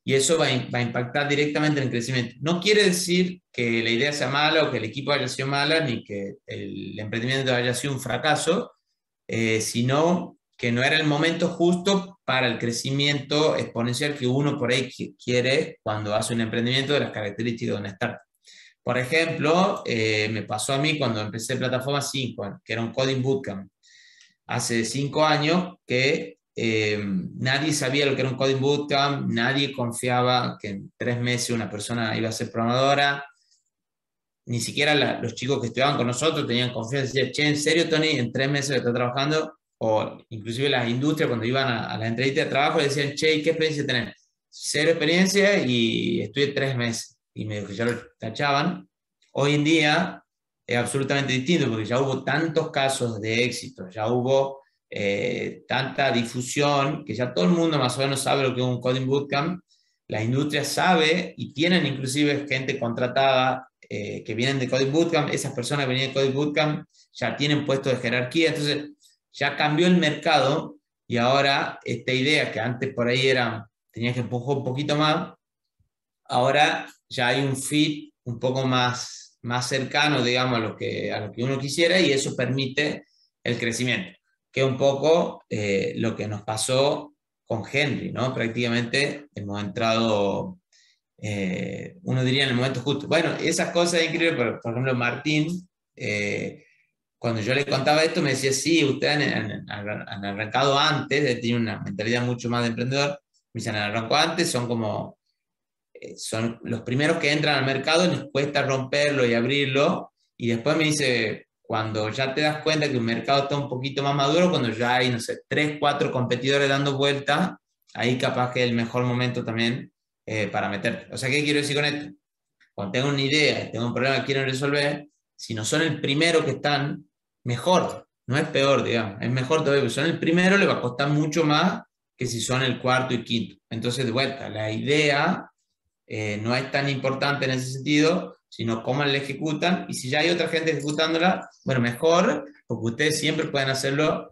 y eso va a impactar directamente en el crecimiento. No quiere decir que la idea sea mala o que el equipo haya sido mala, ni que el emprendimiento haya sido un fracaso, sino que no era el momento justo para el crecimiento exponencial que uno por ahí quiere cuando hace un emprendimiento de las características de una startup. Por ejemplo, me pasó a mí cuando empecé Plataforma 5, que era un Coding Bootcamp, hace 5 años, que nadie sabía lo que era un Coding Bootcamp, nadie confiaba que en 3 meses una persona iba a ser programadora, ni siquiera los chicos que estudiaban con nosotros tenían confianza, decían, che, ¿en serio, Tony, en 3 meses que está trabajando? O inclusive las industrias cuando iban a las entrevistas de trabajo decían, che, ¿qué experiencia tenés? 0 experiencia y estudié 3 meses. Y ya lo tachaban. Hoy en día es absolutamente distinto porque ya hubo tantos casos de éxito, ya hubo tanta difusión que ya todo el mundo más o menos sabe lo que es un Coding Bootcamp. La industria sabe y tienen inclusive gente contratada que vienen de Coding Bootcamp. Esas personas que vienen de Coding Bootcamp ya tienen puestos de jerarquía. Entonces ya cambió el mercado y ahora esta idea que antes por ahí tenía que empujar un poquito más, ahora ya hay un fit un poco más cercano, digamos, a lo que uno quisiera, y eso permite el crecimiento, que es un poco lo que nos pasó con Henry, ¿no? Prácticamente hemos entrado, uno diría, en el momento justo. Bueno, esas cosas increíbles, por ejemplo, Martín, cuando yo le contaba esto, me decía, sí, ustedes han arrancado antes, tienen una mentalidad mucho más de emprendedor. Me dicen, han arrancado antes, son los primeros que entran al mercado y les cuesta romperlo y abrirlo, y después me dice, cuando ya te das cuenta que un mercado está un poquito más maduro, cuando ya hay, no sé, 3, 4 competidores dando vuelta, ahí capaz que es el mejor momento también para meterte. O sea, ¿qué quiero decir con esto? Cuando tengo una idea, tengo un problema que quieren resolver, si no son el primero que están, mejor, no es peor, digamos, es mejor todavía, porque si son el primero le va a costar mucho más que si son el cuarto y quinto. Entonces, de vuelta, la idea no es tan importante en ese sentido, sino cómo la ejecutan, y si ya hay otra gente ejecutándola, bueno, mejor, porque ustedes siempre pueden hacerlo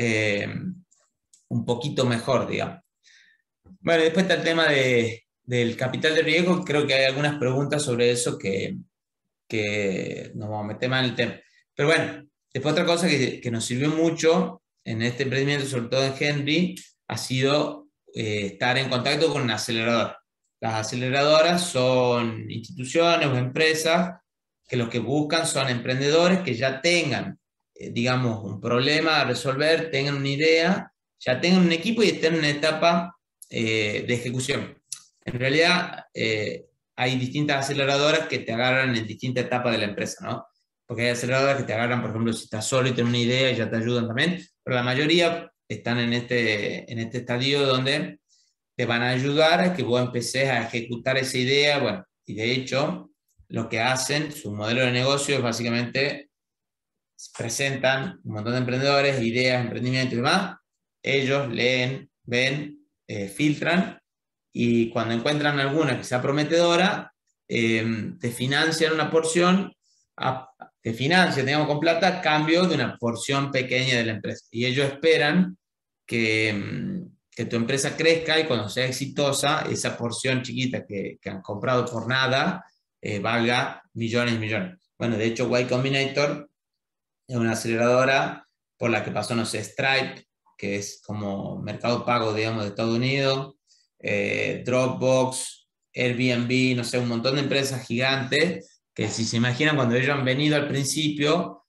un poquito mejor, digamos. Bueno, después está el tema del capital de riesgo. Creo que hay algunas preguntas sobre eso que nos vamos a meter más en el tema. Pero bueno, después otra cosa que nos sirvió mucho en este emprendimiento, sobre todo en Henry, ha sido estar en contacto con un acelerador. Las aceleradoras son instituciones o empresas que lo que buscan son emprendedores que ya tengan, digamos, un problema a resolver, tengan una idea, ya tengan un equipo y estén en una etapa de ejecución. En realidad, hay distintas aceleradoras que te agarran en distintas etapas de la empresa, ¿no? Porque hay aceleradoras que te agarran, por ejemplo, si estás solo y tienes una idea y ya te ayudan también, pero la mayoría están en este estadio donde te van a ayudar a que vos empeces a ejecutar esa idea. Bueno, y de hecho, lo que hacen, su modelo de negocio es básicamente, presentan un montón de emprendedores, ideas, emprendimientos y demás, ellos leen, ven, filtran, y cuando encuentran alguna que sea prometedora, te financian una porción, te financian, digamos, con plata a cambio de una porción pequeña de la empresa. Y ellos esperan que tu empresa crezca, y cuando sea exitosa, esa porción chiquita que han comprado por nada, valga millones y millones. Bueno, de hecho, Y Combinator es una aceleradora por la que pasó, no sé, Stripe, que es como Mercado Pago, digamos, de Estados Unidos, Dropbox, Airbnb, no sé, un montón de empresas gigantes que, si se imaginan, cuando ellos han venido al principio,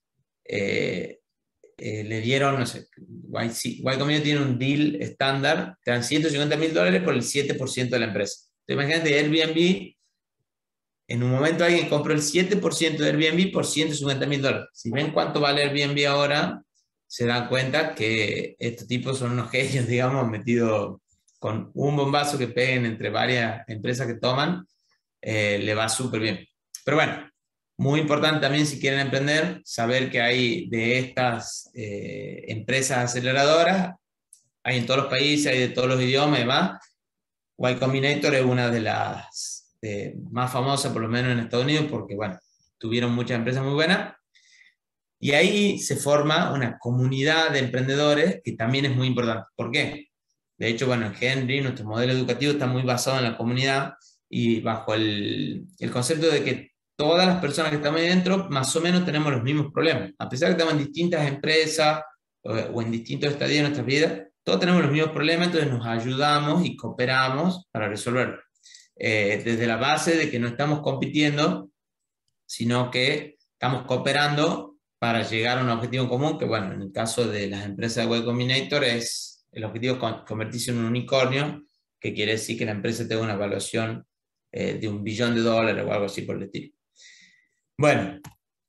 le dieron, no sé, Y Combinator tiene un deal estándar, te dan $150.000 por el 7% de la empresa. Entonces, imagínate, Airbnb, en un momento alguien compró el 7% de Airbnb por $150.000. Si ven cuánto vale Airbnb ahora, se dan cuenta que estos tipos son unos genios, digamos, metidos con un bombazo que peguen entre varias empresas que toman, le va súper bien. Pero bueno, muy importante también, si quieren emprender, saber que hay de estas empresas aceleradoras, hay en todos los países, hay de todos los idiomas y demás. Y Combinator es una de las más famosas, por lo menos en Estados Unidos, porque, bueno, tuvieron muchas empresas muy buenas. Y ahí se forma una comunidad de emprendedores que también es muy importante. ¿Por qué? De hecho, bueno, en Henry nuestro modelo educativo está muy basado en la comunidad y bajo el concepto de que todas las personas que estamos ahí dentro más o menos tenemos los mismos problemas. A pesar de que estamos en distintas empresas o en distintos estadios de nuestras vidas, todos tenemos los mismos problemas, entonces nos ayudamos y cooperamos para resolverlos. Desde la base de que no estamos compitiendo, sino que estamos cooperando para llegar a un objetivo común, que bueno, en el caso de las empresas de Y Combinator es el objetivo convertirse en un unicornio, que quiere decir que la empresa tenga una evaluación de $1 billón o algo así por el estilo. Bueno.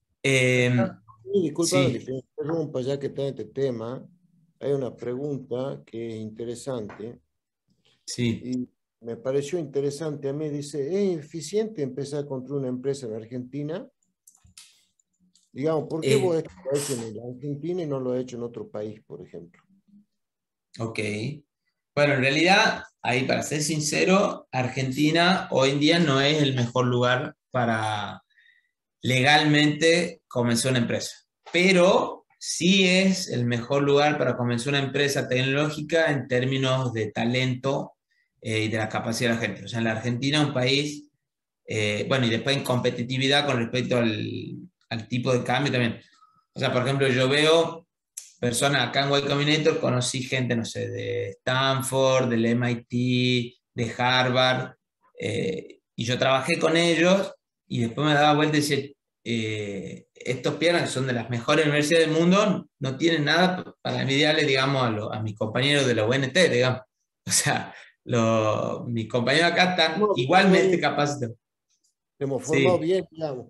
Disculpa Sí. que te interrumpa, ya que está este tema. Hay una pregunta que es interesante. Sí. Y me pareció interesante a mí. Dice, ¿es eficiente empezar a construir una empresa en Argentina? Digamos, ¿por qué vos esto lo has hecho en Argentina y no lo has hecho en otro país, por ejemplo? Ok. Bueno, en realidad, ahí para ser sincero, Argentina hoy en día no es el mejor lugar para legalmente comenzar una empresa, pero sí es el mejor lugar para comenzar una empresa tecnológica en términos de talento y de la capacidad de la gente. O sea, en la Argentina, un país, bueno, y después en competitividad con respecto al tipo de cambio también. O sea, por ejemplo, yo veo personas acá en Y Combinator, conocí gente, no sé, de Stanford, del MIT, de Harvard, y yo trabajé con ellos y después me daba vuelta y decía, estos piernas que son de las mejores universidades del mundo no tienen nada para envidiarle, digamos, a mis compañeros de la UNT, digamos. O sea, mis compañeros acá están igualmente capacitados. Hemos formado Sí. bien, digamos.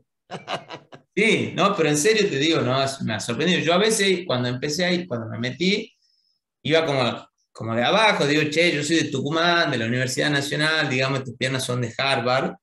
Sí, no, pero en serio te digo, no, me ha sorprendido. Yo a veces, cuando empecé ahí, cuando me metí, iba como de abajo, digo, che, yo soy de Tucumán, de la Universidad Nacional, digamos, tus piernas son de Harvard,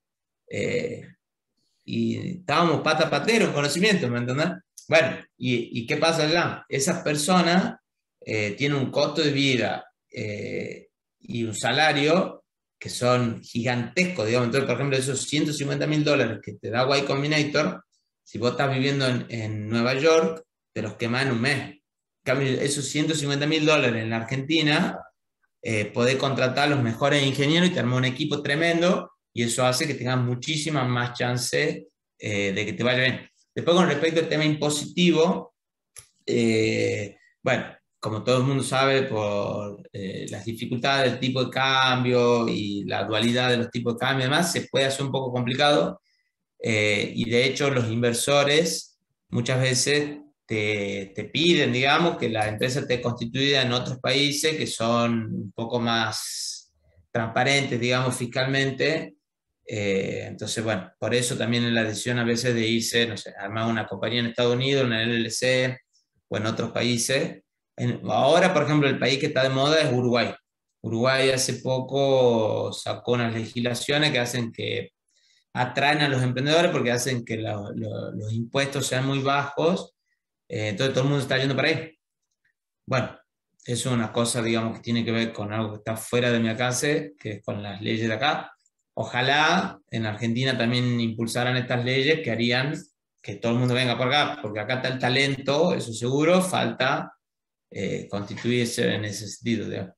y estábamos pata patero en conocimiento, ¿me entendés? Bueno, ¿y qué pasa allá? Esas personas tienen un costo de vida y un salario que son gigantescos, digamos. Entonces, por ejemplo, esos $150.000 que te da Y Combinator, si vos estás viviendo en Nueva York, te los quemás en un mes. En cambio, esos $150.000 en la Argentina, podés contratar a los mejores ingenieros y te armás un equipo tremendo, y eso hace que tengas muchísimas más chances de que te vaya bien. Después, con respecto al tema impositivo, bueno, como todo el mundo sabe, por las dificultades del tipo de cambio y la dualidad de los tipos de cambio y demás, se puede hacer un poco complicado. Y de hecho, los inversores muchas veces te piden, digamos, que la empresa esté constituida en otros países que son un poco más transparentes, digamos, fiscalmente. Entonces, bueno, por eso también es la decisión a veces de irse, no sé, armar una compañía en Estados Unidos, una LLC o en otros países. Ahora, por ejemplo, el país que está de moda es Uruguay. Uruguay hace poco sacó unas legislaciones que hacen que atraen a los emprendedores porque hacen que los impuestos sean muy bajos, entonces todo el mundo está yendo para ahí. Bueno, eso es una cosa, digamos, que tiene que ver con algo que está fuera de mi alcance, que es con las leyes de acá. Ojalá en Argentina también impulsaran estas leyes que harían que todo el mundo venga por acá, porque acá está el talento, eso seguro, falta constituirse en ese sentido, digamos.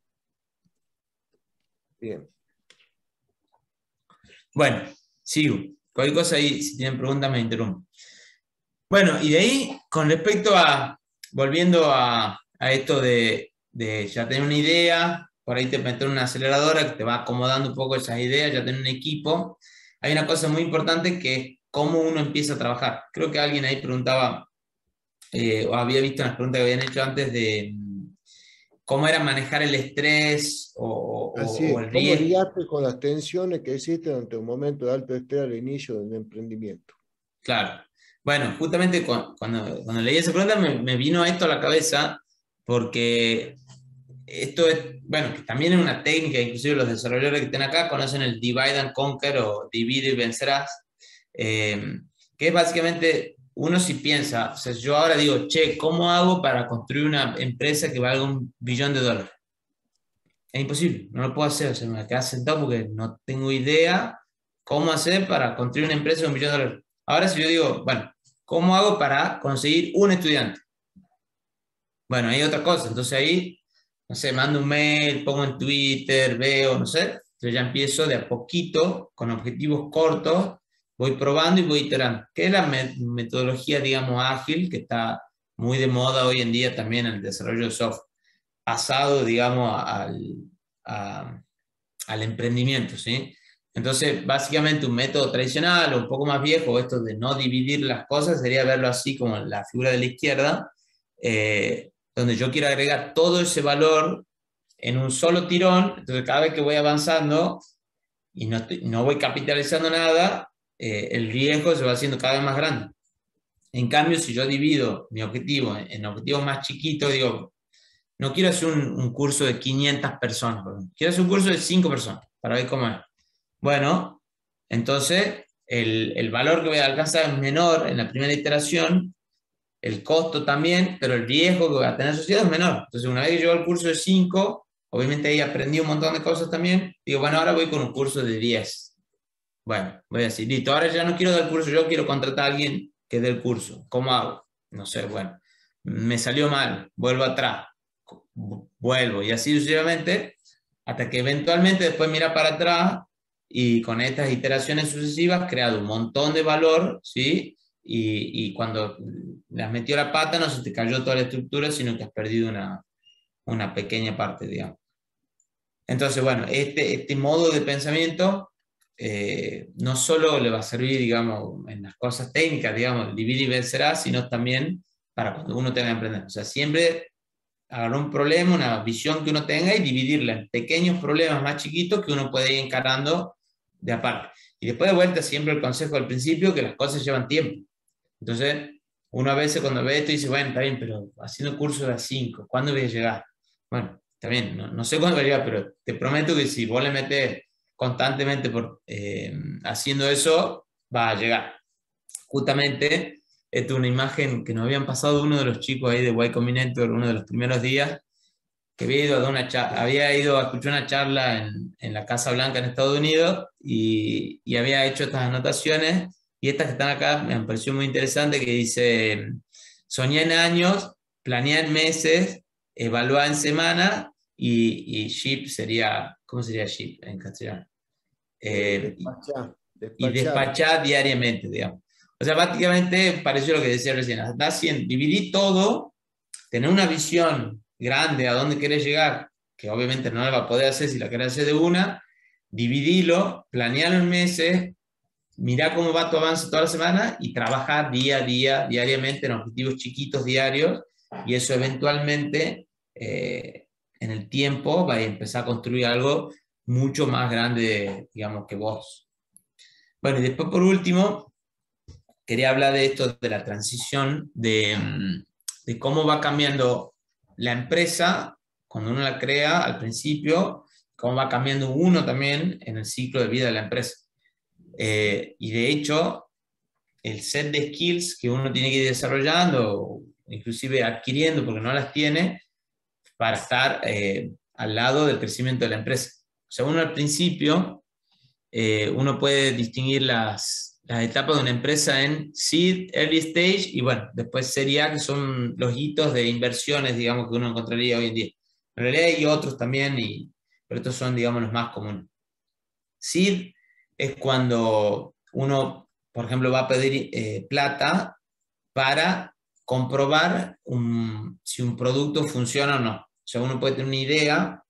Bien. Bueno, sigo. Cualquier cosa ahí, si tienen preguntas, me interrumpo. Bueno, y de ahí, con respecto volviendo a esto de ya tener una idea, por ahí te meter una aceleradora que te va acomodando un poco esas ideas, ya tener un equipo, hay una cosa muy importante que es cómo uno empieza a trabajar. Creo que alguien ahí preguntaba, o había visto unas preguntas que habían hecho antes de cómo era manejar el estrés o el ¿Cómo riesgo. lidiaste con las tensiones que existen ante un momento de alto estrés al inicio de un emprendimiento? Claro. Bueno, justamente cuando leí esa pregunta me vino esto a la cabeza, porque esto es, bueno, que también es una técnica, inclusive los desarrolladores que estén acá conocen el divide and conquer o divide y vencerás, que es básicamente, uno si piensa, o sea, yo ahora digo, che, ¿cómo hago para construir una empresa que valga $1 billón? Es imposible, no lo puedo hacer, o sea, me quedo sentado porque no tengo idea cómo hacer para construir una empresa de $1 billón. Ahora si yo digo, bueno, ¿cómo hago para conseguir un estudiante? Bueno, hay otra cosa, entonces ahí no sé, mando un mail, pongo en Twitter, veo, no sé, yo ya empiezo de a poquito, con objetivos cortos, voy probando y voy iterando. Que es la metodología, digamos, ágil, que está muy de moda hoy en día también en el desarrollo de software, pasado, digamos, al emprendimiento, ¿sí? Entonces, básicamente un método tradicional o un poco más viejo, esto de no dividir las cosas, sería verlo así como en la figura de la izquierda, donde yo quiero agregar todo ese valor en un solo tirón. Entonces cada vez que voy avanzando y no voy capitalizando nada, el riesgo se va haciendo cada vez más grande. En cambio, si yo divido mi objetivo en objetivos más chiquitos, digo, no quiero hacer un curso de 500 personas, quiero hacer un curso de 5 personas para ver cómo es. Bueno, entonces el valor que voy a alcanzar es menor en la primera iteración, el costo también, pero el riesgo que voy a tener asociado es menor. Entonces, una vez que llevo el curso de 5, obviamente ahí aprendí un montón de cosas también, digo, bueno, ahora voy con un curso de 10. Bueno, voy a decir, listo, ahora ya no quiero dar el curso, yo quiero contratar a alguien que dé el curso. ¿Cómo hago? No sé, bueno, me salió mal, vuelvo atrás, vuelvo, y así sucesivamente, hasta que eventualmente después mira para atrás y con estas iteraciones sucesivas creado un montón de valor, ¿sí? Y cuando le has metido la pata no se te cayó toda la estructura, sino que has perdido una pequeña parte, digamos. Entonces, bueno, este modo de pensamiento no solo le va a servir, digamos, en las cosas técnicas, digamos, vivir y vencerás, sino también para cuando uno tenga que emprender. O sea, siempre agarrar un problema, una visión que uno tenga y dividirla en pequeños problemas más chiquitos que uno puede ir encarando de aparte. Y después de vuelta siempre el consejo al principio, que las cosas llevan tiempo. Entonces, uno a veces cuando ve esto dice, bueno, está bien, pero haciendo cursos de a 5, ¿cuándo voy a llegar? Bueno, está bien, no sé cuándo voy a llegar, pero te prometo que si vos le metes constantemente haciendo eso, va a llegar. Justamente, esta es una imagen que nos habían pasado uno de los chicos ahí de Y Combinator uno de los primeros días, que había ido a escuchar una charla en la Casa Blanca en Estados Unidos y había hecho estas anotaciones, y estas que están acá me han parecido muy interesante, que dice, soñé en años, planeé en meses, evalué en semanas y ship sería, ¿cómo sería ship en castellano? Y despachar diariamente, digamos. O sea, prácticamente pareció lo que decía recién, dividí todo, tener una visión grande a dónde querés llegar, que obviamente no la va a poder hacer si la querés hacer de una, dividilo, planearlo en meses, mirá cómo va tu avance toda la semana y trabajar día a día, diariamente en objetivos chiquitos diarios, y eso eventualmente en el tiempo va a empezar a construir algo mucho más grande, digamos, que vos. Bueno, y después por último, quería hablar de esto, de la transición, de cómo va cambiando la empresa cuando uno la crea al principio, cómo va cambiando uno también en el ciclo de vida de la empresa. Y de hecho, el set de skills que uno tiene que ir desarrollando, inclusive adquiriendo porque no las tiene, para estar al lado del crecimiento de la empresa. O sea, uno al principio, uno puede distinguir las etapas de una empresa en seed, early stage y bueno, después serie A, que son los hitos de inversiones, digamos, que uno encontraría hoy en día. En realidad hay otros también, pero estos son, digamos, los más comunes. Seed es cuando uno, por ejemplo, va a pedir plata para comprobar si un producto funciona o no. O sea, uno puede tener una idea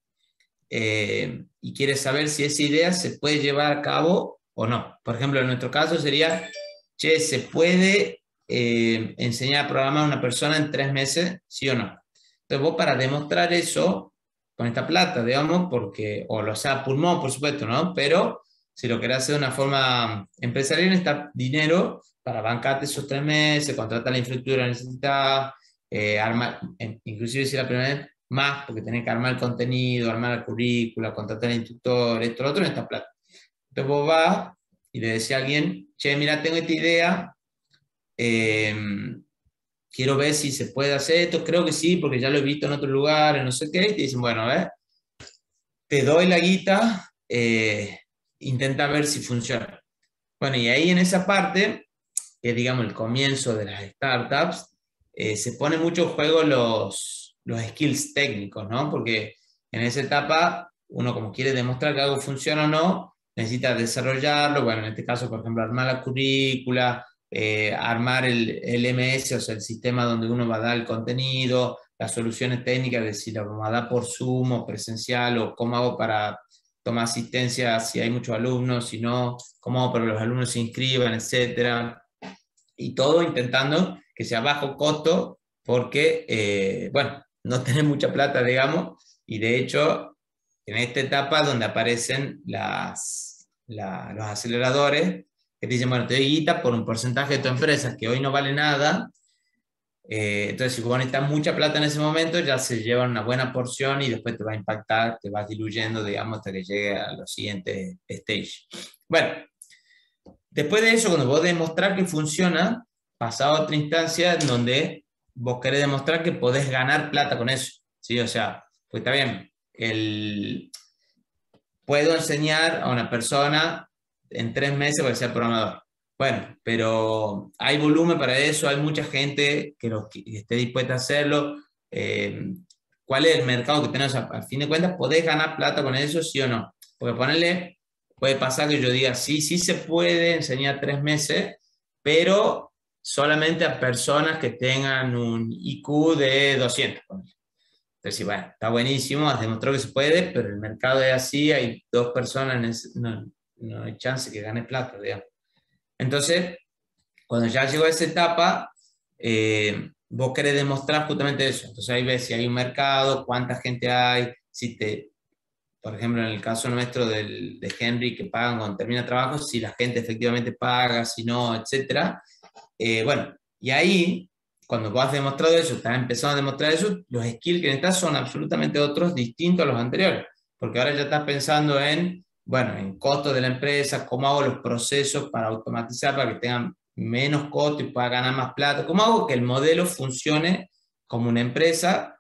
y quiere saber si esa idea se puede llevar a cabo o no. Por ejemplo, en nuestro caso sería, che, ¿se puede enseñar a programar a una persona en 3 meses, sí o no? Entonces vos, para demostrar eso con esta plata, digamos, porque, o lo sea, pulmón, por supuesto, ¿no? Pero si lo querés hacer de una forma empresarial, necesitas dinero para bancarte esos 3 meses, contratar la infraestructura necesitas, armar, inclusive si la primera vez, más, porque tenés que armar el contenido, armar la currícula, contratar al instructor, esto, lo otro, necesitas plata. Entonces vos vas y le decís a alguien, che, mira, tengo esta idea, quiero ver si se puede hacer esto, creo que sí, porque ya lo he visto en otros lugares, no sé qué, y te dicen, bueno, a ver, te doy la guita, intenta ver si funciona. Bueno, y ahí en esa parte, que es, digamos, el comienzo de las startups, se pone mucho en juego los los skills técnicos, ¿no? Porque en esa etapa, uno como quiere demostrar que algo funciona o no, necesita desarrollarlo, bueno, en este caso, por ejemplo, armar la currícula, armar el MS, o sea, el sistema donde uno va a dar el contenido, las soluciones técnicas de si lo vamos a dar por Zoom o presencial, o cómo hago para tomar asistencia si hay muchos alumnos, si no, cómo hago para que los alumnos se inscriban, etcétera. Y todo intentando que sea bajo costo, porque, bueno, no tenés mucha plata, digamos, y de hecho, en esta etapa donde aparecen los aceleradores, que te dicen, bueno, te doy guita por un porcentaje de tu empresa que hoy no vale nada, entonces si vos necesitas mucha plata en ese momento, ya se llevan una buena porción y después te va a impactar, te vas diluyendo, digamos, hasta que llegue a los siguientes stage. Bueno, después de eso, cuando vos demostrás que funciona, pasás a otra instancia en donde vos querés demostrar que podés ganar plata con eso, ¿sí? O sea, pues está bien, puedo enseñar a una persona en 3 meses para ser programador. Bueno, pero hay volumen para eso, hay mucha gente que esté dispuesta a hacerlo. ¿Cuál es el mercado que tenés? A fin de cuentas, ¿podés ganar plata con eso, sí o no? Porque puede pasar que yo diga, sí, sí se puede enseñar 3 meses, pero solamente a personas que tengan un IQ de 200. Entonces, bueno, está buenísimo, has demostrado que se puede, pero el mercado es así, hay 2 personas, no hay chance que gane plata, digamos. Entonces, cuando ya llegó a esa etapa, vos querés demostrar justamente eso. Entonces ahí ves si hay un mercado, cuánta gente hay, por ejemplo, en el caso nuestro de Henry, que pagan cuando termina trabajo, si la gente efectivamente paga, si no, etc. Bueno, y ahí, cuando vos has demostrado eso, estás empezando a demostrar eso, los skills que necesitas son absolutamente otros, distintos a los anteriores. Porque ahora ya estás pensando en costos de la empresa, cómo hago los procesos para automatizar, para que tengan menos costo y pueda ganar más plata, cómo hago que el modelo funcione como una empresa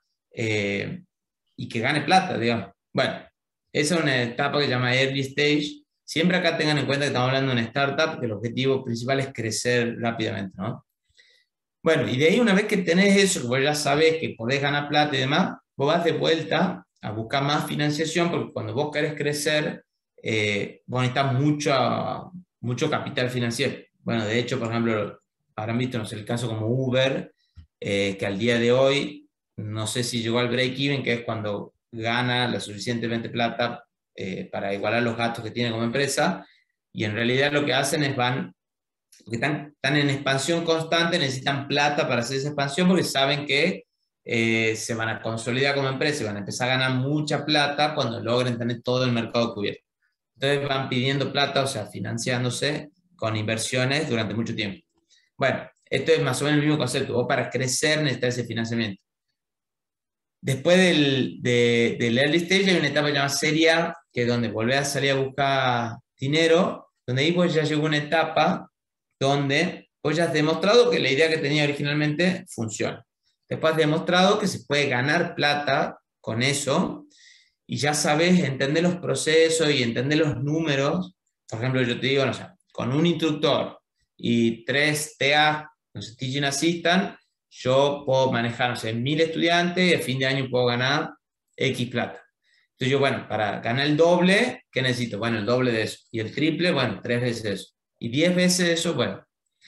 y que gane plata, digamos. Bueno, esa es una etapa que se llama Early Stage. Siempre acá tengan en cuenta que estamos hablando de una startup, que el objetivo principal es crecer rápidamente, ¿no? Bueno, y de ahí una vez que tenés eso, que vos ya sabés que podés ganar plata y demás, vos vas de vuelta a buscar más financiación, porque cuando vos querés crecer, vos necesitas mucho capital financiero. Bueno, de hecho, por ejemplo, habrán visto, no sé, el caso como Uber, que al día de hoy, no sé si llegó al break-even, que es cuando gana la suficientemente plata para igualar los gastos que tiene como empresa, y en realidad lo que hacen es porque están en expansión constante, necesitan plata para hacer esa expansión porque saben que se van a consolidar como empresa y van a empezar a ganar mucha plata cuando logren tener todo el mercado cubierto. Entonces van pidiendo plata, o sea, financiándose con inversiones durante mucho tiempo. Bueno, esto es más o menos el mismo concepto. Vos para crecer necesitas ese financiamiento. Después del early stage hay una etapa llamada serie A, que es donde volvés a salir a buscar dinero, donde ahí pues ya llegó una etapa donde vos ya has demostrado que la idea que tenía originalmente funciona. Después has demostrado que se puede ganar plata con eso y ya sabes entender los procesos y entender los números. Por ejemplo, yo te digo, no sé, con un instructor y 3 TA, no sé, teaching assistant, yo puedo manejar, no sé, 1000 estudiantes y a fin de año puedo ganar X plata. Entonces yo, bueno, para ganar el doble, ¿qué necesito? Bueno, el doble de eso. Y el triple, bueno, 3 veces eso. Y 10 veces eso, bueno,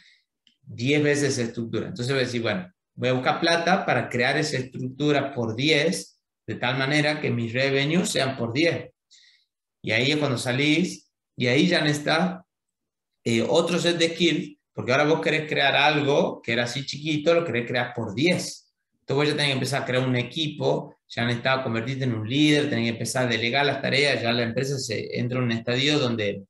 10 veces esa estructura. Entonces voy a decir, bueno, voy a buscar plata para crear esa estructura por 10, de tal manera que mis revenues sean por 10. Y ahí es cuando salís, y ahí ya necesitas otro set de skills, porque ahora vos querés crear algo que era así chiquito, lo querés crear por 10. Entonces vos ya tenés que empezar a crear un equipo, ya necesitas convertirte en un líder, tenés que empezar a delegar las tareas, ya la empresa entra en un estadio donde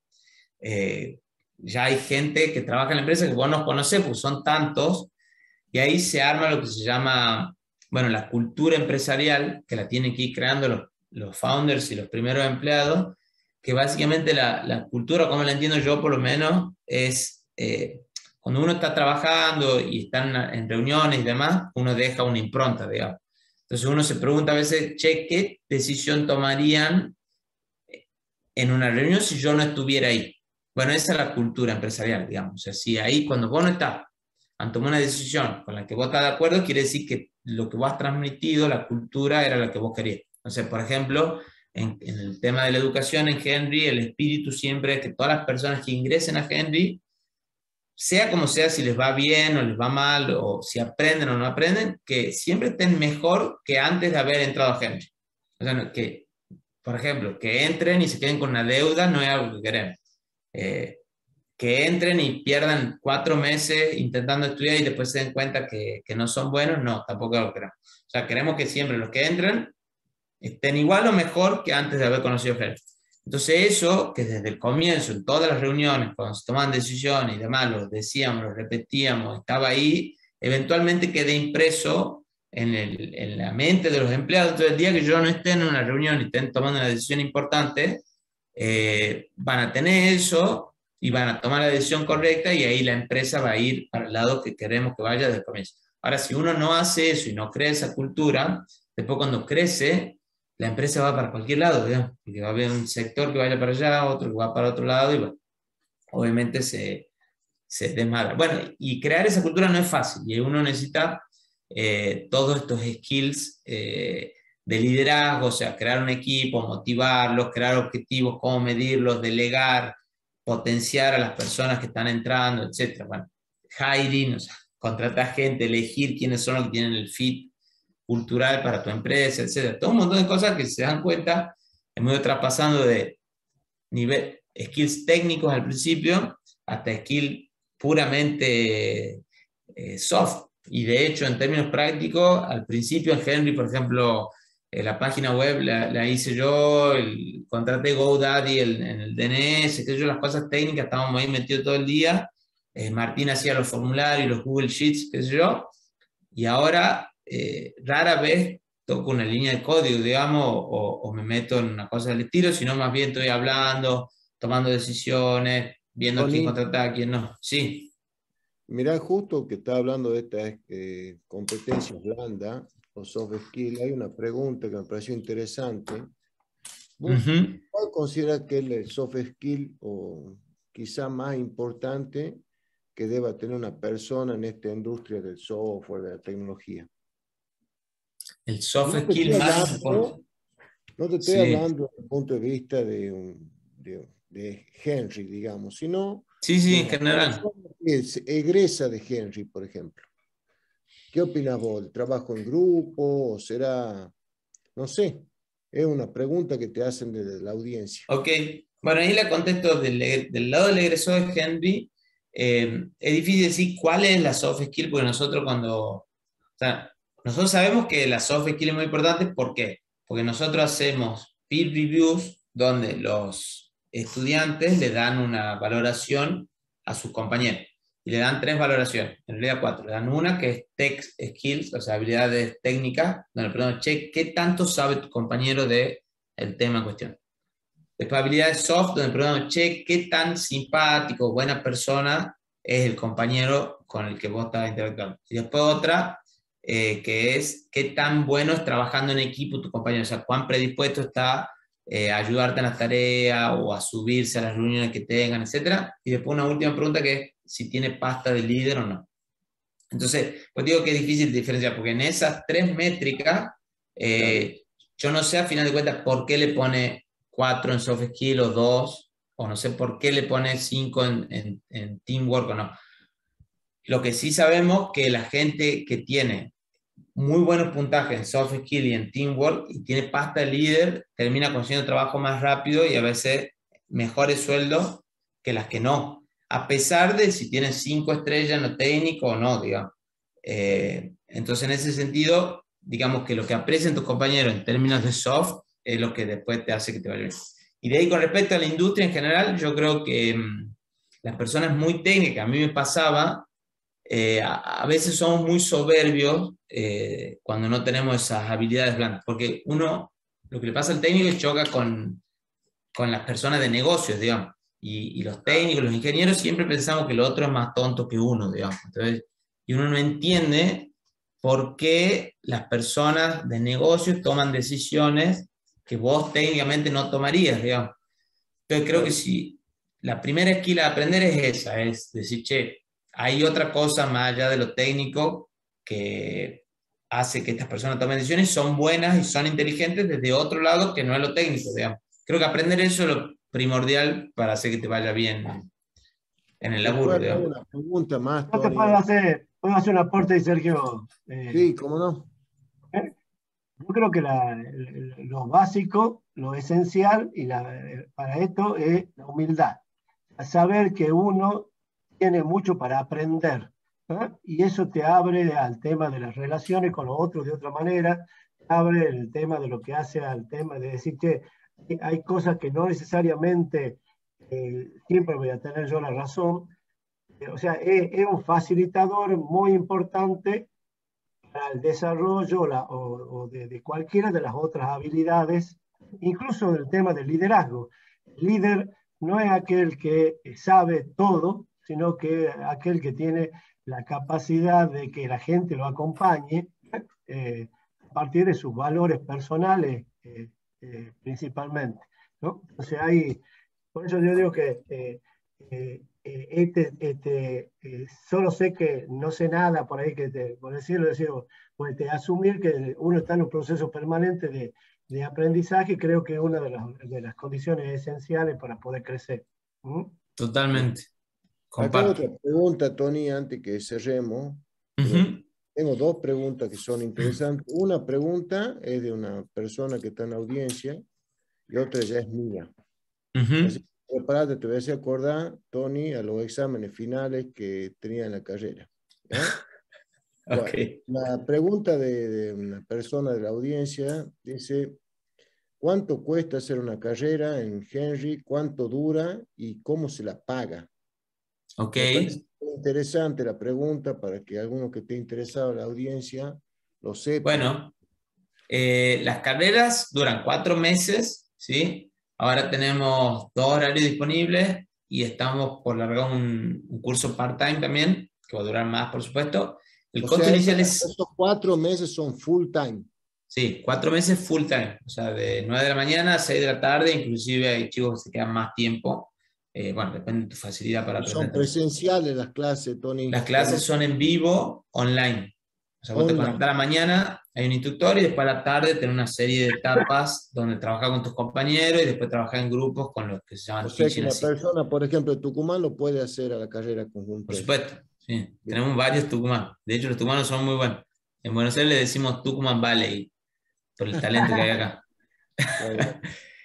ya hay gente que trabaja en la empresa que vos no conocés, pues son tantos, y ahí se arma lo que se llama, bueno, la cultura empresarial, que la tienen que ir creando los founders y los primeros empleados, que básicamente la cultura, como la entiendo yo por lo menos, es cuando uno está trabajando y están en reuniones y demás, uno deja una impronta, digamos. Entonces uno se pregunta a veces, che, ¿qué decisión tomarían en una reunión si yo no estuviera ahí? Bueno, esa es la cultura empresarial, digamos. O sea, si ahí cuando vos no estás, han tomado una decisión con la que vos estás de acuerdo, quiere decir que lo que vos has transmitido, la cultura, era la que vos querías. Entonces, por ejemplo, en el tema de la educación en Henry, el espíritu siempre es que todas las personas que ingresen a Henry, sea como sea, si les va bien o les va mal, o si aprenden o no aprenden, que siempre estén mejor que antes de haber entrado a Henry. O sea, que, por ejemplo, que entren y se queden con una deuda no es algo que queremos. Que entren y pierdan 4 meses intentando estudiar y después se den cuenta que no son buenos, no, tampoco lo queremos. O sea, queremos que siempre los que entren estén igual o mejor que antes de haber conocido Henry. Entonces eso, que desde el comienzo, en todas las reuniones, cuando se tomaban decisiones y demás, lo decíamos, lo repetíamos, estaba ahí, eventualmente quedé impreso en la mente de los empleados. Entonces el día que yo no esté en una reunión y estén tomando una decisión importante, van a tener eso y van a tomar la decisión correcta y ahí la empresa va a ir para el lado que queremos que vaya desde el comienzo. Ahora, si uno no hace eso y no crea esa cultura, después cuando crece, la empresa va para cualquier lado, ¿verdad? Porque va a haber un sector que vaya para allá, otro que va para otro lado, y bueno, obviamente se desmadra. Bueno, y crear esa cultura no es fácil, y uno necesita todos estos skills de liderazgo, o sea, crear un equipo, motivarlos, crear objetivos, cómo medirlos, delegar, potenciar a las personas que están entrando, etc. Bueno, hiring, o sea, contratar gente, elegir quiénes son los que tienen el fit cultural para tu empresa, etc. Todo un montón de cosas que se dan cuenta, hemos ido traspasando de nivel, skills técnicos al principio hasta skills puramente soft. Y de hecho, en términos prácticos, al principio en Henry, por ejemplo, la página web la hice yo, contraté GoDaddy en el DNS, que yo, las cosas técnicas, estábamos ahí metidos todo el día. Martín hacía los formularios, los Google Sheets, qué sé yo, y ahora rara vez toco una línea de código, digamos, o me meto en una cosa del estilo, sino más bien estoy hablando, tomando decisiones, viendo quién contratar, a quién no. Sí. Mirá, justo que está hablando de estas competencias blandas o soft skills, hay una pregunta que me pareció interesante. ¿Vos cuál consideras que es el soft skill o quizá más importante que deba tener una persona en esta industria del software, de la tecnología? El soft skill más importante. No te estoy hablando desde el punto de vista de Henry, digamos, sino sí, en general. Egresa de Henry, por ejemplo. ¿Qué opinas vos? ¿El trabajo en grupo o será, no sé, es una pregunta que te hacen desde la audiencia? Ok, bueno, ahí la contesto del lado del egresor de Henry. Es difícil decir cuál es la soft skill, porque nosotros nosotros sabemos que la soft skill es muy importante. ¿Por qué? Porque nosotros hacemos peer reviews donde los estudiantes le dan una valoración a sus compañeros. Y le dan 3 valoraciones, en realidad 4. Le dan una que es tech skills, o sea, habilidades técnicas, donde le preguntan, che, ¿qué tanto sabe tu compañero del tema en cuestión? Después habilidades soft, donde preguntamos, che, ¿qué tan simpático, buena persona es el compañero con el que vos estás interactuando? Y después otra, que es, ¿qué tan bueno es trabajando en equipo tu compañero? O sea, ¿cuán predispuesto está a ayudarte en las tareas o a subirse a las reuniones que tengan, etcétera? Y después una última pregunta que es, si tiene pasta de líder o no. Entonces, pues digo que es difícil diferenciar, porque en esas 3 métricas, yo no sé a final de cuentas por qué le pone 4 en soft skill o 2, o no sé por qué le pone 5 en teamwork o no. Lo que sí sabemos que la gente que tiene muy buenos puntajes en soft skill y en teamwork y tiene pasta de líder, termina consiguiendo trabajo más rápido y a veces mejores sueldos que las que no, a pesar de si tienen 5 estrellas en lo técnico o no, digamos. Entonces, en ese sentido, digamos que lo que aprecian tus compañeros en términos de soft es lo que después te hace que te vaya bien. Y de ahí, con respecto a la industria en general, yo creo que las personas muy técnicas, a mí me pasaba, a veces somos muy soberbios cuando no tenemos esas habilidades blandas, porque uno, lo que le pasa al técnico es choca con las personas de negocios, digamos, y los técnicos, los ingenieros, siempre pensamos que el otro es más tonto que uno, digamos. Entonces, y uno no entiende por qué las personas de negocios toman decisiones que vos técnicamente no tomarías, digamos. Entonces creo que si la primera skill a aprender es esa, es decir, che, hay otra cosa más allá de lo técnico que hace que estas personas tomen decisiones, son buenas y son inteligentes desde otro lado que no es lo técnico, digamos. Creo que aprender eso es lo primordial para hacer que te vaya bien en el ¿Te puedo laburo, hacer digamos. una pregunta más, No te Tony? puedo hacer un aporte, Sergio. Sí, ¿cómo no? Yo creo que lo básico, lo esencial para esto es la humildad. Saber que uno tiene mucho para aprender, ¿eh? Y eso te abre al tema de las relaciones con los otros de otra manera, abre el tema de lo que hace al tema de decir que hay cosas que no necesariamente siempre voy a tener yo la razón. O sea, es un facilitador muy importante para el desarrollo o de cualquiera de las otras habilidades, incluso del tema del liderazgo. El líder no es aquel que sabe todo, sino que aquel que tiene la capacidad de que la gente lo acompañe a partir de sus valores personales principalmente, ¿no? Entonces por eso yo digo que solo sé que no sé nada por ahí, por decirlo, pues asumir que uno está en un proceso permanente de aprendizaje, creo que es una de las condiciones esenciales para poder crecer. ¿Mm? Totalmente. Acá hay Comparto. otra pregunta, Tony, antes que cerremos. Ujú. Tengo dos preguntas que son interesantes. Una pregunta es de una persona que está en audiencia y otra ya es mía. Así Ujú. que prepárate, te voy a hacer acordar, Tony, a los exámenes finales que tenía en la carrera. ¿Ya? Ok. Bueno, la pregunta de una persona de la audiencia dice, ¿cuánto cuesta hacer una carrera en Henry? ¿Cuánto dura? ¿Y cómo se la paga? Ok. Me parece muy interesante la pregunta para que alguno que esté interesado en la audiencia lo sepa. Bueno, las carreras duran 4 meses, ¿sí? Ahora tenemos 2 horarios disponibles y estamos por largar un curso part-time también, que va a durar más, por supuesto. El O costo sea, inicial es, estos 4 meses son full time. sí, 4 meses full time, o sea, de 9 de la mañana a 6 de la tarde, inclusive hay chicos que se quedan más tiempo. Bueno, depende de tu facilidad para Y son aprender también. presenciales las clases, Tony. Las O no, clases son en vivo, online. O sea, vos te conectás online. a la mañana, hay un instructor y después a la tarde tenés una serie de etapas donde trabajás con tus compañeros y después trabajás en grupos con los que se O llaman sea que teaching una assistants. persona, por ejemplo, de Tucumán lo puede hacer a la carrera Por conjunta esta. supuesto, sí. Bien. Tenemos varios Tucumán. De hecho, los tucumanos son muy buenos. En Buenos Aires le decimos Tucumán Valley por el talento que hay acá. Está bien.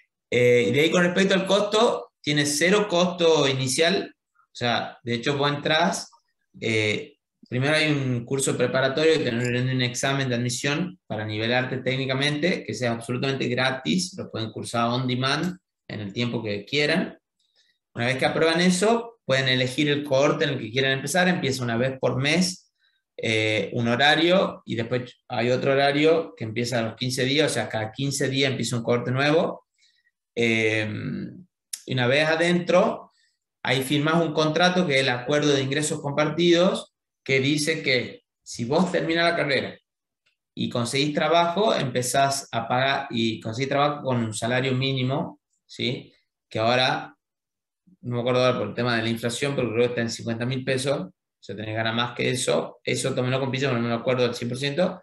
Y de ahí con respecto al costo, tiene cero costo inicial. O sea, de hecho vos entrás, primero hay un curso preparatorio que te rinde un examen de admisión para nivelarte técnicamente, que sea absolutamente gratis, lo pueden cursar on demand en el tiempo que quieran. Una vez que aprueban eso, pueden elegir el cohorte en el que quieran empezar, empieza una vez por mes, un horario, y después hay otro horario que empieza a los 15 días, o sea, cada 15 días empieza un cohorte nuevo. Y una vez adentro, ahí firmás un contrato que es el acuerdo de ingresos compartidos, que dice que si vos terminás la carrera y conseguís trabajo, empezás a pagar y conseguís trabajo con un salario mínimo, ¿sí? Que ahora, no me acuerdo ahora por el tema de la inflación, pero creo que está en 50.000 pesos, o sea, tenés que ganar más que eso también lo compite, pero no me acuerdo al 100%.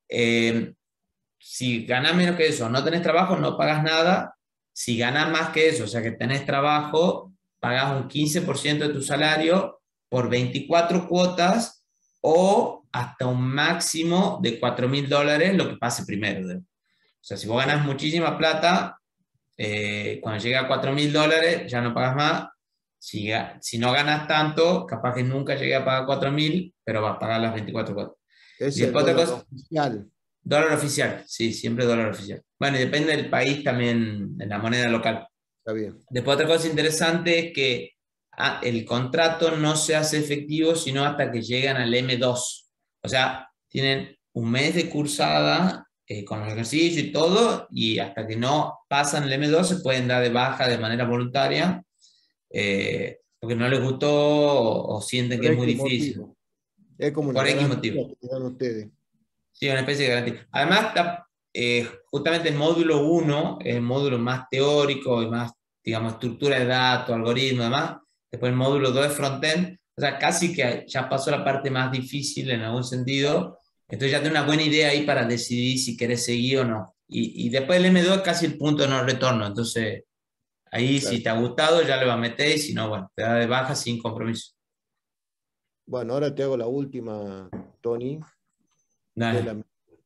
Si ganás menos que eso, no tenés trabajo, no pagas nada. Si ganás más que eso, o sea que tenés trabajo, pagás un 15% de tu salario por 24 cuotas o hasta un máximo de $4.000, lo que pase primero. O sea, si vos ganás muchísima plata, cuando llega a $4.000 ya no pagas más. Si no ganas tanto, capaz que nunca llegue a pagar 4.000, pero vas a pagar las 24 cuotas. Es Y el después otra dólar cosa, oficial. dólar oficial, sí, siempre dólar oficial. Bueno, y depende del país también, de la moneda local. Está bien. Después otra cosa interesante es que el contrato no se hace efectivo sino hasta que llegan al M2. O sea, tienen un mes de cursada con los ejercicios y todo, y hasta que no pasan el M2 se pueden dar de baja de manera voluntaria, porque no les gustó o sienten Por que es muy X difícil. motivo. Es como una Por X motivo. garantía que dan ustedes. Sí, una especie de garantía. Además, justamente el módulo 1 es el módulo más teórico y más, digamos, estructura de datos, algoritmos y demás. Después el módulo 2 es frontend. O sea, casi que ya pasó la parte más difícil en algún sentido. Entonces ya tengo una buena idea ahí para decidir si querés seguir o no. Y después el M2 es casi el punto de no retorno. Entonces, ahí Claro. si te ha gustado, ya le va a meter, y si no, bueno, te da de baja sin compromiso. Bueno, ahora te hago la última, Tony. Dale.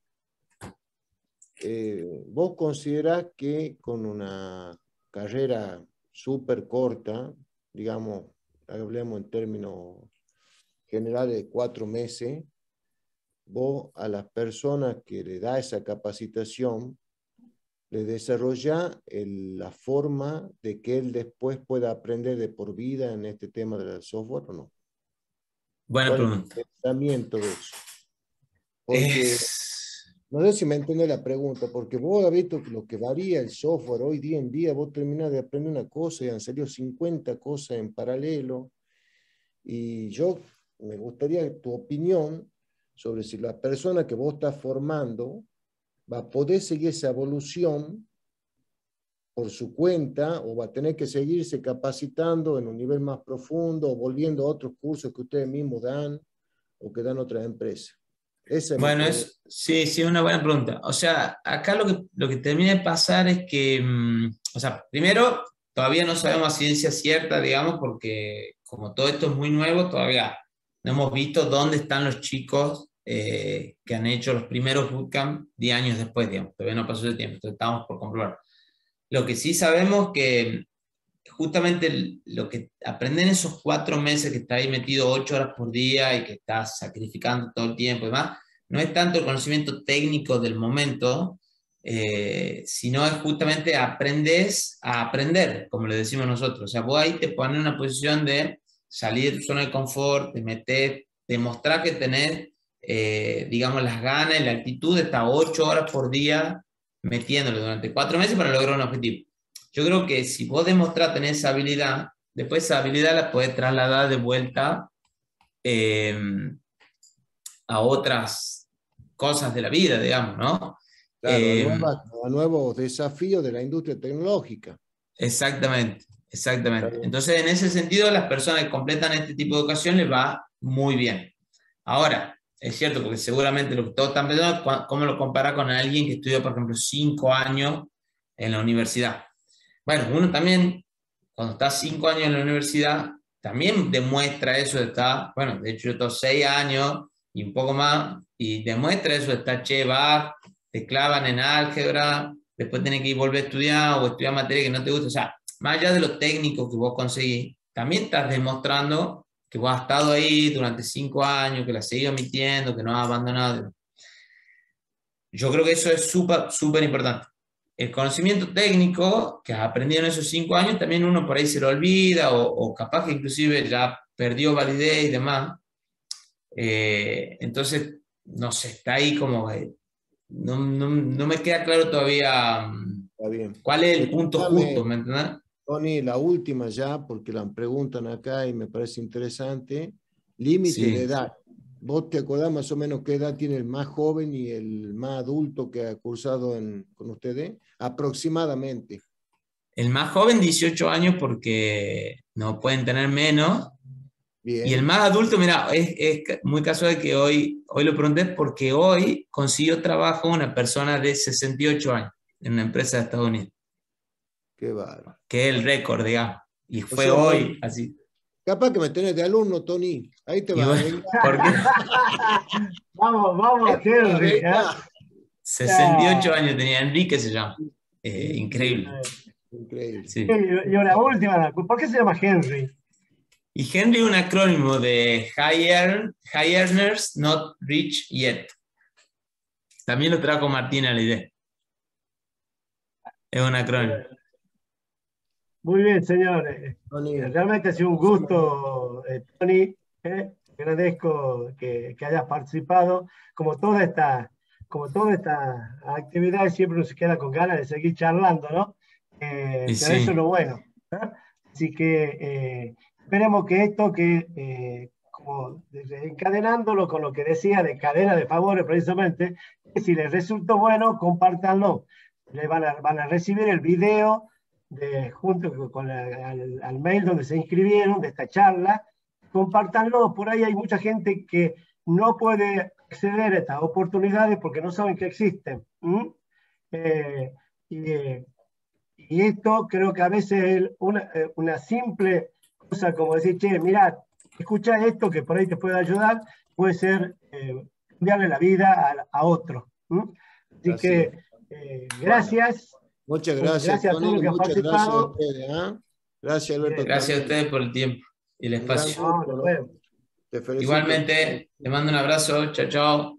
¿Vos considerás que con una carrera súper corta, digamos, hablemos en términos generales de 4 meses, vos a las personas que le da esa capacitación, le desarrolla la forma de que él después pueda aprender de por vida en este tema del software o no? Buena ¿Cuál es pregunta. el pensamiento de eso? Porque, no sé si me entiende la pregunta, porque vos has visto que lo que varía el software hoy día en día, vos terminás de aprender una cosa y han salido 50 cosas en paralelo, y yo me gustaría tu opinión sobre si la persona que vos estás formando va a poder seguir esa evolución por su cuenta o va a tener que seguirse capacitando en un nivel más profundo o volviendo a otros cursos que ustedes mismos dan o que dan otras empresas. Esa es mi Bueno, pregunta. sí, sí, es una buena pregunta. O sea, acá lo que termina de pasar es que, o sea, primero, todavía no sabemos a ciencia cierta, digamos, porque como todo esto es muy nuevo, todavía no hemos visto dónde están los chicos que han hecho los primeros bootcamp 10 años después, digamos. Todavía no pasó ese tiempo, entonces estamos por comprobar. Lo que sí sabemos que justamente lo que aprenden esos 4 meses que está ahí metido 8 horas por día y que está sacrificando todo el tiempo y demás, no es tanto el conocimiento técnico del momento, sino es justamente aprendes a aprender, como le decimos nosotros. O sea, vos ahí te pones en una posición de salir de tu zona de confort, de meter, demostrar que tenés, digamos, las ganas y la actitud de estar 8 horas por día metiéndole durante 4 meses para lograr un objetivo. Yo creo que si vos demostrás tener esa habilidad, después esa habilidad la podés trasladar de vuelta eh, a otras cosas de la vida, digamos, ¿no? Claro, Eh, a nuevos desafíos de la industria tecnológica. exactamente, exactamente. Claro. Entonces, en ese sentido, las personas que completan este tipo de educación les va muy bien. Ahora, es cierto, porque seguramente lo que todos están pensando es cómo lo compara con alguien que estudió, por ejemplo, 5 años en la universidad. Bueno, uno también, cuando está 5 años en la universidad, también demuestra eso de estar, bueno, de hecho yo tengo 6 años y un poco más, y demuestra eso de estar, che, va, te clavan en álgebra, después tienes que ir volver a estudiar o estudiar materia que no te gusta, o sea, más allá de lo técnico que vos conseguís, también estás demostrando que vos has estado ahí durante 5 años, que la has seguido emitiendo, que no has abandonado. Yo creo que eso es súper, súper importante. El conocimiento técnico que has aprendido en esos 5 años, también uno por ahí se lo olvida o capaz que inclusive ya perdió validez y demás. Entonces, no sé, está ahí como... no me queda claro todavía Está bien. cuál es el punto justo, Escúchame, ¿me entiendes? Tony, la última ya, porque la preguntan acá y me parece interesante. Límite de Sí. edad. ¿Vos te acordás más o menos qué edad tiene el más joven y el más adulto que ha cursado con ustedes? Aproximadamente. El más joven, 18 años, porque no pueden tener menos. Y el Bien. más adulto, mira, es muy casual que hoy lo pregunté porque hoy consiguió trabajo una persona de 68 años en una empresa de Estados Unidos, Qué bárbaro. que es el récord, digamos. Y O fue sea, hoy, así. capaz que me tenés de alumno, Tony. Ahí te Y va, bueno, venga, porque Vamos, ahí te va, Henry. venga. 68 años tenía Enrique, se llama. Increíble. Increíble, increíble. Sí. Y una última, ¿por qué se llama Henry? Y Henry es un acrónimo de High Earners Not Rich Yet. También lo trajo Martín a la idea. Es un acrónimo. Muy bien, señores. Tony, Realmente ha sido un gusto, Tony. Agradezco que hayas participado. Como toda esta actividad, siempre uno se queda con ganas de seguir charlando, ¿no? Y Pero eso es sí, lo bueno, ¿no? Así que esperemos que esto, como encadenándolo con lo que decía de cadena de favores precisamente, que si les resultó bueno, compártanlo. Van a recibir el video junto con al mail donde se inscribieron de esta charla, compártanlo. Por ahí hay mucha gente que no puede acceder a estas oportunidades porque no saben que existen. Y esto creo que a veces es una simple cosa como decir, che, mirá, escucha esto que por ahí te puede ayudar, puede ser cambiarle la vida a otro. Así que gracias. Muchas gracias, Gracias a todos los que han muchas gracias a participado. ustedes. Gracias, Alberto. Gracias a ustedes por el tiempo y el espacio. Te felicito. Igualmente, te mando un abrazo. Chao, chao.